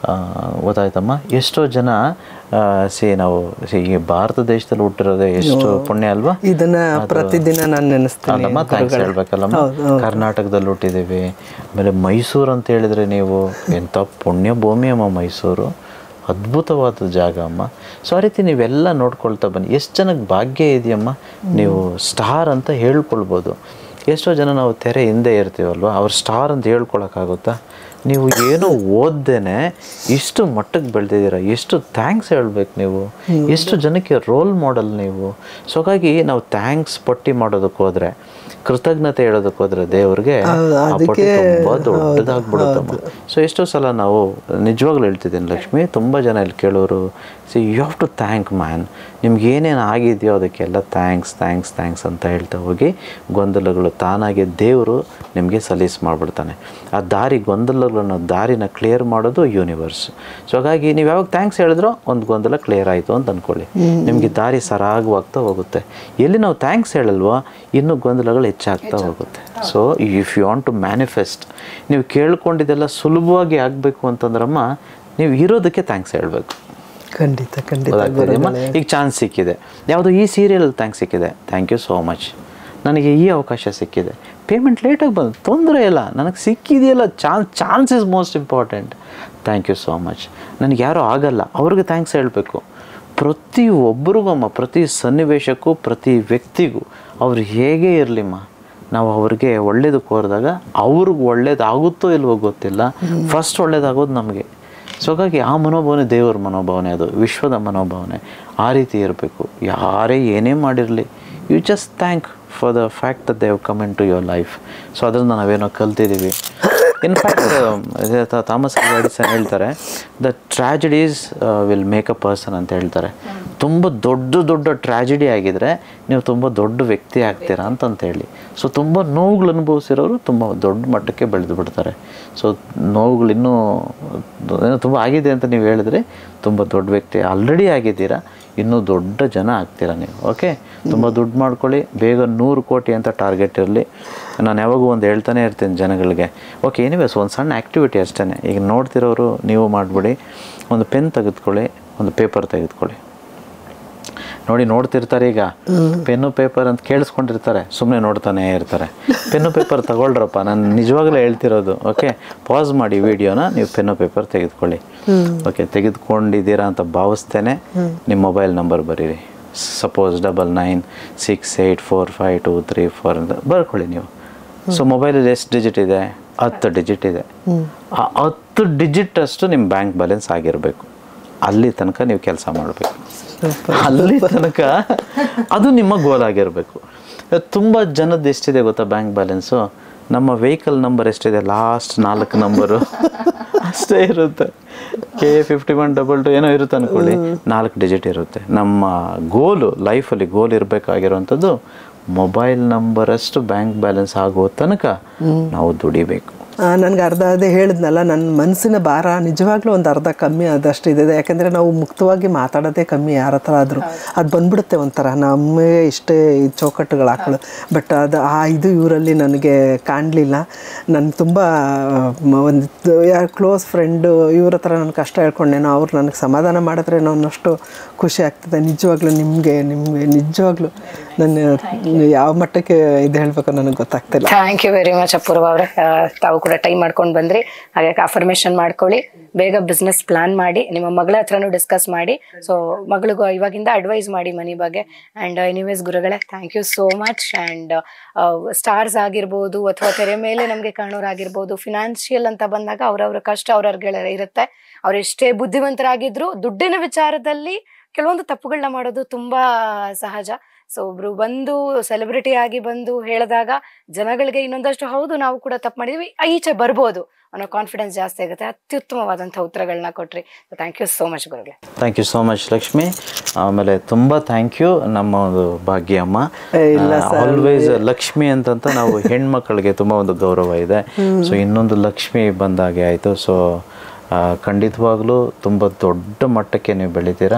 Speaker 3: ಗೊತ್ತಾಯ್ತಮ್ಮ. ಎಷ್ಟೋ ಜನ ಸಿ ನಾವು ಸಿ ಈ ಭಾರತ ದೇಶದಲ್ಲಿ ಹುಟ್ಟಿರೋದೇ ಎಷ್ಟು ಪುಣ್ಯ ಅಲ್ವಾ.
Speaker 2: ಇದನ್ನ ಪ್ರತಿದಿನ ನಾನು ನೆನೆಸ್ತೀನಿ
Speaker 3: ಅಲ್ಲಮ್ಮ, ಥ್ಯಾಂಕ್ಸ್ ಹೇಳ್ಬೇಕಲ್ಲಮ್ಮ. ಕರ್ನಾಟಕದಲ್ಲಿ ಹುಟ್ಟಿದ್ದೀವಿ. ಆಮೇಲೆ ಮೈಸೂರು ಅಂತ ಹೇಳಿದ್ರೆ ನೀವು ಎಂಥ ಪುಣ್ಯ ಭೂಮಿ ಅಮ್ಮ ಮೈಸೂರು, ಅದ್ಭುತವಾದ ಜಾಗ ಅಮ್ಮ. ಸೊ ಆ ರೀತಿ ನೀವೆಲ್ಲ ನೋಡ್ಕೊಳ್ತಾ ಬನ್ನಿ. ಎಷ್ಟು ಜನಕ್ಕೆ ಭಾಗ್ಯ ಇದೆಯಮ್ಮ, ನೀವು ಸ್ಟಾರ್ ಅಂತ ಹೇಳ್ಕೊಳ್ಬೋದು. ಎಷ್ಟೋ ಜನ ನಾವು ತೆರೆ ಹಿಂದೆ ಇರ್ತೀವಲ್ವ, ಅವ್ರು ಸ್ಟಾರ್ ಅಂತ ಹೇಳ್ಕೊಳಕ್ಕಾಗುತ್ತಾ? ನೀವು ಏನೋ ಓದ್ದೇನೆ ಇಷ್ಟು ಮಟ್ಟಕ್ಕೆ ಬೆಳೆದಿದ್ದೀರ, ಎಷ್ಟು ಥ್ಯಾಂಕ್ಸ್ ಹೇಳ್ಬೇಕು ನೀವು, ಎಷ್ಟು ಜನಕ್ಕೆ ರೋಲ್ ಮಾಡೆಲ್ ನೀವು. ಸೊ ಹಾಗಾಗಿ ನಾವು ಥ್ಯಾಂಕ್ಸ್ ಪಟ್ಟಿ ಮಾಡೋದಕ್ಕೆ ಹೋದರೆ, ಕೃತಜ್ಞತೆ ಹೇಳೋದಕ್ಕೆ ಹೋದರೆ ದೇವ್ರಿಗೆ ಆ ಪಟ್ಟಿ ತುಂಬ ದೊಡ್ಡದಾಗ್ಬಿಡುತ್ತಮ್ಮ. ಸೊ ಎಷ್ಟೋ ಸಲ ನಾವು ನಿಜವಾಗ್ಲೂ ಹೇಳ್ತಿದ್ದೀನಿ ಲಕ್ಷ್ಮಿ, ತುಂಬ ಜನ ಇಲ್ಲಿ ಕೇಳೋರು, see you have to thank man, ನಿಮ್ಗೆ ಏನೇನು ಆಗಿದೆಯೋ ಅದಕ್ಕೆಲ್ಲ ಥ್ಯಾಂಕ್ಸ್ ಥ್ಯಾಂಕ್ಸ್ ಥ್ಯಾಂಕ್ಸ್ ಅಂತ ಹೇಳ್ತಾ ಹೋಗಿ ಗೊಂದಲಗಳು ತಾನಾಗಿ ದೇವರು ನಿಮಗೆ ಸಲೀಸ್ ಮಾಡಿಬಿಡ್ತಾನೆ. ಆ ದಾರಿ ಗೊಂದಲಗಳನ್ನು ದಾರಿನ ಕ್ಲಿಯರ್ ಮಾಡೋದು ಯೂನಿವರ್ಸ್. ಸೊ ಹಾಗಾಗಿ ನೀವು ಯಾವಾಗ ಥ್ಯಾಂಕ್ಸ್ ಹೇಳಿದ್ರೋ ಒಂದು ಗೊಂದಲ ಕ್ಲಿಯರ್ ಆಯಿತು ಅಂತ ಅಂದ್ಕೊಳ್ಳಿ, ನಿಮಗೆ ದಾರಿ ಸರಾಗವಾಗ್ತಾ ಹೋಗುತ್ತೆ. ಎಲ್ಲಿ ನಾವು ಥ್ಯಾಂಕ್ಸ್ ಹೇಳಲ್ವೋ ಇನ್ನೂ ಗೊಂದಲಗಳು ಹೆಚ್ಚಾಗ್ತಾ ಹೋಗುತ್ತೆ. So if you want to manifest, ನೀವು ಕೇಳ್ಕೊಂಡಿದ್ದೆಲ್ಲ ಸುಲಭವಾಗಿ ಆಗಬೇಕು ಅಂತಂದ್ರಮ್ಮ ನೀವು ಇರೋದಕ್ಕೆ ಥ್ಯಾಂಕ್ಸ್ ಹೇಳಬೇಕು.
Speaker 2: ಖಂಡಿತ ಖಂಡಿತ.
Speaker 3: ಈಗ ಚಾನ್ಸ್ ಸಿಕ್ಕಿದೆ, ಯಾವುದೋ ಈ ಸೀರಿಯಲ್ ಥ್ಯಾಂಕ್ಸ್ ಸಿಕ್ಕಿದೆ, ಥ್ಯಾಂಕ್ ಯು ಸೋ ಮಚ್, ನನಗೆ ಈ ಅವಕಾಶ ಸಿಕ್ಕಿದೆ, ಪೇಮೆಂಟ್ ಲೇಟಾಗಿ ಬಂದು ತೊಂದರೆ ಇಲ್ಲ, ನನಗೆ ಸಿಕ್ಕಿದೆಯಲ್ಲ, chance chance is most important, thank you so much. ನನಗೆ ಯಾರೂ ಆಗಲ್ಲ ಅವ್ರಿಗೆ ಥ್ಯಾಂಕ್ಸ್ ಹೇಳಬೇಕು. ಪ್ರತಿ ಒಬ್ಬರಿಗಮ್ಮ, ಪ್ರತಿ ಸನ್ನಿವೇಶಕ್ಕೂ, ಪ್ರತಿ ವ್ಯಕ್ತಿಗೂ ಅವ್ರು ಹೇಗೆ ಇರಲಿಮ್ಮ, ನಾವು ಅವ್ರಿಗೆ ಒಳ್ಳೇದು ಕೋರಿದಾಗ ಅವ್ರಿಗೆ ಒಳ್ಳೇದಾಗುತ್ತೋ ಇಲ್ವೋ ಗೊತ್ತಿಲ್ಲ, ಫಸ್ಟ್ ಒಳ್ಳೇದಾಗೋದು ನಮಗೆ. ಸೊ ಹಾಗಾಗಿ ಆ ಮನೋಭಾವನೆ ದೇವರ ಮನೋಭಾವನೆ, ಅದು ವಿಶ್ವದ ಮನೋಭಾವನೆ. ಆ ರೀತಿ ಇರಬೇಕು. ಯಾರೇ ಏನೇ ಮಾಡಿರಲಿ, you just thank for the fact that they have come in to your life. So ಅದರಿಂದ ನಾವೇನೋ ಕಲ್ತಿದ್ದೀವಿ. ಇನ್ಫ್ಯಾಕ್ಟ್ ಥಾಮಸ್ ಆಲ್ವಾ ಎಡಿಸನ್ ಹೇಳ್ತಾರೆ, the tragedies will make a person ಅಂತ ಹೇಳ್ತಾರೆ. ತುಂಬ ದೊಡ್ಡ ದೊಡ್ಡ ಟ್ರ್ಯಾಜಿಡಿ ಆಗಿದ್ರೆ ನೀವು ತುಂಬ ದೊಡ್ಡ ವ್ಯಕ್ತಿ ಆಗ್ತೀರಾ ಅಂತಂತ ಹೇಳಿ. ಸೊ ತುಂಬ ನೋವುಗಳು ಅನುಭವಿಸಿರೋರು ತುಂಬ ದೊಡ್ಡ ಮಟ್ಟಕ್ಕೆ ಬೆಳೆದು ಬಿಡ್ತಾರೆ. ಸೊ ನೋವುಗಳು ಇನ್ನೂ ಏನೋ ತುಂಬ ಆಗಿದೆ ಅಂತ ನೀವು ಹೇಳಿದ್ರೆ ತುಂಬ ದೊಡ್ಡ ವ್ಯಕ್ತಿ ಆಲ್ರೆಡಿ ಆಗಿದ್ದೀರಾ, ಇನ್ನೂ ದೊಡ್ಡ ಜನ ಆಗ್ತೀರಾ ನೀವು. ಓಕೆ, ತುಂಬ ದುಡ್ಡು ಮಾಡ್ಕೊಳ್ಳಿ, ಬೇಗ ನೂರು ಕೋಟಿ ಅಂತ ಟಾರ್ಗೆಟ್ ಇರಲಿ. ನಾನು ಯಾವಾಗೂ ಒಂದು ಹೇಳ್ತಾನೆ ಇರ್ತೀನಿ ಜನಗಳಿಗೆ, ಓಕೆ ಎನಿವೇಸ್ ಒಂದು ಸಣ್ಣ ಆ್ಯಕ್ಟಿವಿಟಿ ಅಷ್ಟೇ. ಈಗ ನೋಡ್ತಿರೋರು ನೀವು ಮಾಡಿಬಿಡಿ, ಒಂದು ಪೆನ್ ತೆಗೆದುಕೊಳ್ಳಿ, ಒಂದು ಪೇಪರ್ ತೆಗೆದುಕೊಳ್ಳಿ. ನೋಡಿ ನೋಡ್ತಿರ್ತಾರೆ, ಈಗ ಪೆನ್ನು ಪೇಪರ್ ಅಂತ ಕೇಳಿಸ್ಕೊಂಡಿರ್ತಾರೆ, ಸುಮ್ಮನೆ ನೋಡ್ತಾನೆ ಇರ್ತಾರೆ. ಪೆನ್ನು ಪೇಪರ್ ತಗೊಳ್ರಪ್ಪ, ನಾನು ನಿಜವಾಗ್ಲೂ ಹೇಳ್ತಿರೋದು. ಓಕೆ, ಪಾಸ್ ಮಾಡಿ ವಿಡಿಯೋನ, ನೀವು ಪೆನ್ನು ಪೇಪರ್ ತೆಗೆದುಕೊಳ್ಳಿ. ಓಕೆ, ತೆಗೆದುಕೊಂಡಿದ್ದೀರಾ ಅಂತ ಭಾವಿಸ್ತೇನೆ. ನಿಮ್ಮ ಮೊಬೈಲ್ ನಂಬರ್ ಬರೀರಿ. Suppose double nine six eight four five two three four ಅಂತ ಬರ್ಕೊಳ್ಳಿ ನೀವು. ಸೊ ಮೊಬೈಲಲ್ಲಿ ಎಷ್ಟು ಡಿಜಿಟ್ ಇದೆ? ಹತ್ತು ಡಿಜಿಟ್ ಇದೆ. ಆ ಹತ್ತು ಡಿಜಿಟ್ ಅಷ್ಟು ನಿಮ್ಮ ಬ್ಯಾಂಕ್ ಬ್ಯಾಲೆನ್ಸ್ ಆಗಿರಬೇಕು. ಅಲ್ಲಿ ತನಕ ನೀವು ಕೆಲಸ ಮಾಡಬೇಕು. ಅಲ್ಲಿ ತನಕ ಅದು ನಿಮ್ಮ ಗೋಲ್ ಆಗಿರಬೇಕು. ತುಂಬ ಜನದ್ದು ಎಷ್ಟಿದೆ ಗೊತ್ತಾ ಬ್ಯಾಂಕ್ ಬ್ಯಾಲೆನ್ಸು? ನಮ್ಮ ವೆಹಿಕಲ್ ನಂಬರ್ ಎಷ್ಟಿದೆ, ಲಾಸ್ಟ್ ನಾಲ್ಕು ನಂಬರು ಅಷ್ಟೇ ಇರುತ್ತೆ. K fifty one double two ಏನೋ ಇರುತ್ತೆ ಅಂದ್ಕೊಳ್ಳಿ, ನಾಲ್ಕು ಡಿಜಿಟ್ ಇರುತ್ತೆ. ನಮ್ಮ ಗೋಲು ಲೈಫಲ್ಲಿ ಗೋಲ್ ಇರಬೇಕಾಗಿರುವಂಥದ್ದು ಮೊಬೈಲ್ ನಂಬರಷ್ಟು ಬ್ಯಾಂಕ್ ಬ್ಯಾಲೆನ್ಸ್ ಆಗೋ ತನಕ ನಾವು ದುಡಿಬೇಕು.
Speaker 2: ನನಗೆ ಅರ್ಧ ಅದೇ ಹೇಳಿದ್ನಲ್ಲ, ನನ್ನ ಮನಸ್ಸಿನ ಭಾರ ನಿಜವಾಗ್ಲೂ ಒಂದು ಅರ್ಧ ಕಮ್ಮಿ ಆದಷ್ಟು ಇದೆ. ಯಾಕೆಂದರೆ ನಾವು ಮುಕ್ತವಾಗಿ ಮಾತಾಡೋದೇ ಕಮ್ಮಿ ಯಾರ ಹತ್ರ ಆದರೂ. ಅದು ಬಂದ್ಬಿಡುತ್ತೆ ಒಂಥರ, ನಮಗೆ ಇಷ್ಟೇ ಚೌಕಟ್ಟುಗಳು ಹಾಕೊಳ್ಳೋದು. ಬಟ್ ಅದು ಆ ಇದು ಇವರಲ್ಲಿ ನನಗೆ ಕಾಣಲಿಲ್ಲ. ನನಗೆ ತುಂಬ ಒಂದು ಯಾರು ಕ್ಲೋಸ್ ಫ್ರೆಂಡು ಇವ್ರ ಹತ್ರ ನನ್ನ ಕಷ್ಟ ಹೇಳ್ಕೊಂಡೇನೋ, ಅವ್ರು ನನಗೆ ಸಮಾಧಾನ ಮಾಡಿದ್ರೆ ಅನ್ನೋಷ್ಟು ಖುಷಿ ಆಗ್ತದೆ. ನಿಜವಾಗ್ಲೂ ನಿಮಗೆ ನಿಮಗೆ ನಿಜವಾಗ್ಲೂ ನನ್ನ ಯಾವ ಮಟ್ಟಕ್ಕೆ ಇದು ಹೇಳಬೇಕು ನನಗೆ ಗೊತ್ತಾಗ್ತಿಲ್ಲ.
Speaker 1: Thank you very much Apoorva ಅವರೇ. ತಾವು ಕೂಡ ಟೈಮ್ ಮಾಡ್ಕೊಂಡು ಬಂದ್ರಿ. ಹಾಗೆ ಅಫರ್ಮೇಷನ್ ಮಾಡ್ಕೊಳ್ಳಿ, ಬೇಗ ಬಿಸ್ನೆಸ್ ಪ್ಲಾನ್ ಮಾಡಿ, ನಿಮ್ಮ ಮಗಳ ಹತ್ರನೂ ಡಿಸ್ಕಸ್ ಮಾಡಿ. ಸೊ ಮಗಳಿಗೂ ಇವಾಗಿಂದ ಅಡ್ವೈಸ್ ಮಾಡಿ ಮನಿ ಬಗ್ಗೆ. ಆ್ಯಂಡ್ ಎನಿವೇಸ್ ಗುರುಗಳೇ, thank you so much. And stars ಆಗಿರ್ಬೋದು ಅಥವಾ ತೆರೆ ಮೇಲೆ ನಮಗೆ ಕಾಣೋರಾಗಿರ್ಬೋದು, ಫಿನಾನ್ಷಿಯಲ್ ಅಂತ ಬಂದಾಗ ಅವ್ರವ್ರ ಕಷ್ಟ ಅವ್ರವ್ರ ಇರುತ್ತೆ. ಅವ್ರು ಎಷ್ಟೇ ಬುದ್ಧಿವಂತರಾಗಿದ್ರು ದುಡ್ಡಿನ ವಿಚಾರದಲ್ಲಿ ಕೆಲವೊಂದು ತಪ್ಪುಗಳನ್ನ ಮಾಡೋದು ತುಂಬಾ ಸಹಜ. ಸೊ ಒಬ್ರು ಬಂದು ಸೆಲೆಬ್ರಿಟಿ ಆಗಿ ಬಂದು ಹೇಳಿದಾಗ ಜನಗಳಿಗೆ ಇನ್ನೊಂದಷ್ಟು ಹೌದು ನಾವು ಕೂಡ ತಪ್ಪು ಮಾಡಿದ್ವಿ, ಈಚೆ ಬರ್ಬೋದು ಅನ್ನೋ ಕಾನ್ಫಿಡೆನ್ಸ್ ಜಾಸ್ತಿ ಆಗುತ್ತೆ. ಅತ್ಯುತ್ತಮವಾದಂಥ ಉತ್ತರಗಳನ್ನ ಕೊಟ್ರಿ. ಥ್ಯಾಂಕ್ ಯು ಸೋ ಮಚ್ ಗುರುಗಳೇ.
Speaker 3: Thank you so much Lakshmi. ಆಮೇಲೆ ತುಂಬ ಥ್ಯಾಂಕ್ ಯು ನಮ್ಮ ಒಂದು ಭಾಗ್ಯಮ್ಮ. ಆಲ್ವೇಸ್ ಲಕ್ಷ್ಮಿ ಅಂತಂತ ನಾವು ಹೆಣ್ಮಕ್ಳಿಗೆ ತುಂಬ ಒಂದು ಗೌರವ ಇದೆ. ಸೊ ಇನ್ನೊಂದು ಲಕ್ಷ್ಮಿ ಬಂದಾಗೆ ಆಯಿತು. ಸೊ ಖಂಡಿತವಾಗ್ಲೂ ತುಂಬ ದೊಡ್ಡ ಮಟ್ಟಕ್ಕೆ ನೀವು ಬೆಳಿತೀರಾ.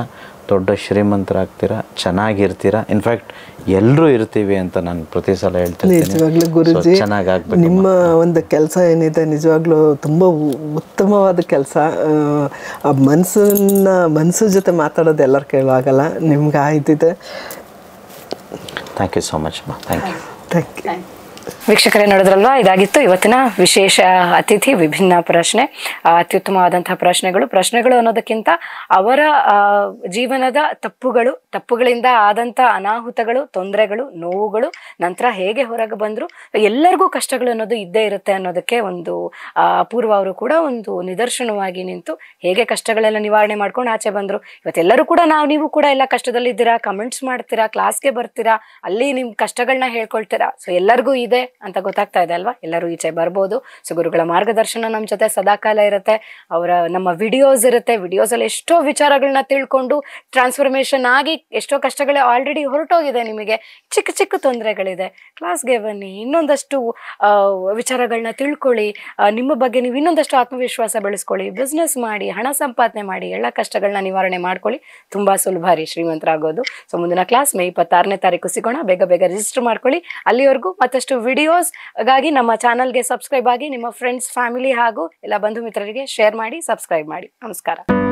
Speaker 3: ದೊಡ್ಡ ಶ್ರೀಮಂತರಾಗ್ತೀರಾ, ಚೆನ್ನಾಗಿರ್ತೀರಾ. ಇನ್ಫ್ಯಾಕ್ಟ್ ಎಲ್ಲರೂ ಇರ್ತೀವಿ ಅಂತ ನಾನು ಪ್ರತಿ ಸಲ ಹೇಳ್ತೀನಿ.
Speaker 2: ನಿಜವಾಗ್ಲೂ ಗುರುಜಿ,
Speaker 3: ಚೆನ್ನಾಗಾಗ್ಬೇಕು.
Speaker 2: ನಿಮ್ಮ ಒಂದು ಕೆಲಸ ಏನಿದೆ ನಿಜವಾಗ್ಲೂ ತುಂಬ ಉತ್ತಮವಾದ ಕೆಲಸ. ಮನಸ್ಸನ್ನ ಮನಸ್ಸು ಜೊತೆ ಮಾತಾಡೋದು ಎಲ್ಲರೂ ಕೇಳುವಾಗಲ್ಲ, ನಿಮ್ಗೆ ಆಯ್ತಿದೆ.
Speaker 3: ಥ್ಯಾಂಕ್ ಯು ಸೋ ಮಚ್ ಮಾ. Thank you.
Speaker 2: Thank you.
Speaker 1: ವೀಕ್ಷಕರೇ, ನೋಡಿದ್ರಲ್ವಾ, ಇದಾಗಿತ್ತು ಇವತ್ತಿನ ವಿಶೇಷ ಅತಿಥಿ ವಿಭಿನ್ನ ಪ್ರಶ್ನೆ. ಅತ್ಯುತ್ತಮವಾದಂತಹ ಪ್ರಶ್ನೆಗಳು ಪ್ರಶ್ನೆಗಳು ಅನ್ನೋದಕ್ಕಿಂತ ಅವರ ಜೀವನದ ತಪ್ಪುಗಳು, ತಪ್ಪುಗಳಿಂದ ಆದಂಥ ಅನಾಹುತಗಳು, ತೊಂದರೆಗಳು, ನೋವುಗಳು, ನಂತರ ಹೇಗೆ ಹೊರಗೆ ಬಂದರು, ಎಲ್ಲರಿಗೂ ಕಷ್ಟಗಳು ಅನ್ನೋದು ಇದ್ದೇ ಇರುತ್ತೆ ಅನ್ನೋದಕ್ಕೆ ಒಂದು ಅಪೂರ್ವ ಅವರು ಕೂಡ ಒಂದು ನಿದರ್ಶನವಾಗಿ ನಿಂತು ಹೇಗೆ ಕಷ್ಟಗಳೆಲ್ಲ ನಿವಾರಣೆ ಮಾಡ್ಕೊಂಡು ಆಚೆ ಬಂದರು. ಇವತ್ತೆಲ್ಲರೂ ಕೂಡ ನಾವು ನೀವು ಕೂಡ ಎಲ್ಲ ಕಷ್ಟದಲ್ಲಿದ್ದೀರಾ, ಕಮೆಂಟ್ಸ್ ಮಾಡ್ತೀರಾ, ಕ್ಲಾಸ್ಗೆ ಬರ್ತೀರಾ, ಅಲ್ಲಿ ನಿಮ್ಮ ಕಷ್ಟಗಳನ್ನ ಹೇಳ್ಕೊಳ್ತೀರಾ. ಸೊ ಎಲ್ಲರಿಗೂ ಇದೆ ಅಂತ ಗೊತ್ತಾಗ್ತಾ ಇದೆ ಅಲ್ವಾ? ಎಲ್ಲರೂ ಈಚೆ ಬರ್ಬೋದು. ಸೊ ಗುರುಗಳ ಮಾರ್ಗದರ್ಶನ ನಮ್ಮ ಜೊತೆ ಸದಾಕಾಲ ಇರುತ್ತೆ. ಅವರ ನಮ್ಮ ವಿಡಿಯೋಸ್ ಇರುತ್ತೆ. ವಿಡಿಯೋಸ್ ಅಲ್ಲಿ ಎಷ್ಟೋ ವಿಚಾರಗಳನ್ನ ತಿಳ್ಕೊಂಡು ಟ್ರಾನ್ಸ್ಫಾರ್ಮೇಶನ್ ಆಗಿ ಎಷ್ಟೋ ಕಷ್ಟಗಳು ಆಲ್ರೆಡಿ ಹೊರಟೋಗಿದೆ. ನಿಮಗೆ ಚಿಕ್ಕ ಚಿಕ್ಕ ತೊಂದರೆಗಳಿದೆ, ಕ್ಲಾಸ್ಗೆ ಬನ್ನಿ, ಇನ್ನೊಂದಷ್ಟು ವಿಚಾರಗಳನ್ನ ತಿಳ್ಕೊಳ್ಳಿ, ನಿಮ್ಮ ಬಗ್ಗೆ ನೀವು ಇನ್ನೊಂದಷ್ಟು ಆತ್ಮವಿಶ್ವಾಸ ಬೆಳೆಸ್ಕೊಳ್ಳಿ, ಬಿಸ್ನೆಸ್ ಮಾಡಿ, ಹಣ ಸಂಪಾದನೆ ಮಾಡಿ, ಎಲ್ಲ ಕಷ್ಟಗಳನ್ನ ನಿವಾರಣೆ ಮಾಡ್ಕೊಳ್ಳಿ. ತುಂಬಾ ಸುಲಭ ರೀ ಶ್ರೀಮಂತರಾಗೋದು. ಸೊ ಮುಂದಿನ ಕ್ಲಾಸ್ ಮೇ ಇಪ್ಪತ್ತಾರನೇ ತಾರೀಕು ಸಿಗೋಣ. ಬೇಗ ಬೇಗ ರಿಜಿಸ್ಟರ್ ಮಾಡ್ಕೊಳ್ಳಿ. ಅಲ್ಲಿವರೆಗೂ ಮತ್ತಷ್ಟು ವಿಡಿಯೋಸ್ಗಾಗಿ ನಮ್ಮ ಚಾನಲ್ಗೆ ಸಬ್ಸ್ಕ್ರೈಬ್ ಆಗಿ, ನಿಮ್ಮ ಫ್ರೆಂಡ್ಸ್, ಫ್ಯಾಮಿಲಿ ಹಾಗೂ ಎಲ್ಲ ಬಂಧು ಮಿತ್ರರಿಗೆ ಶೇರ್ ಮಾಡಿ, ಸಬ್ಸ್ಕ್ರೈಬ್ ಮಾಡಿ. ನಮಸ್ಕಾರ.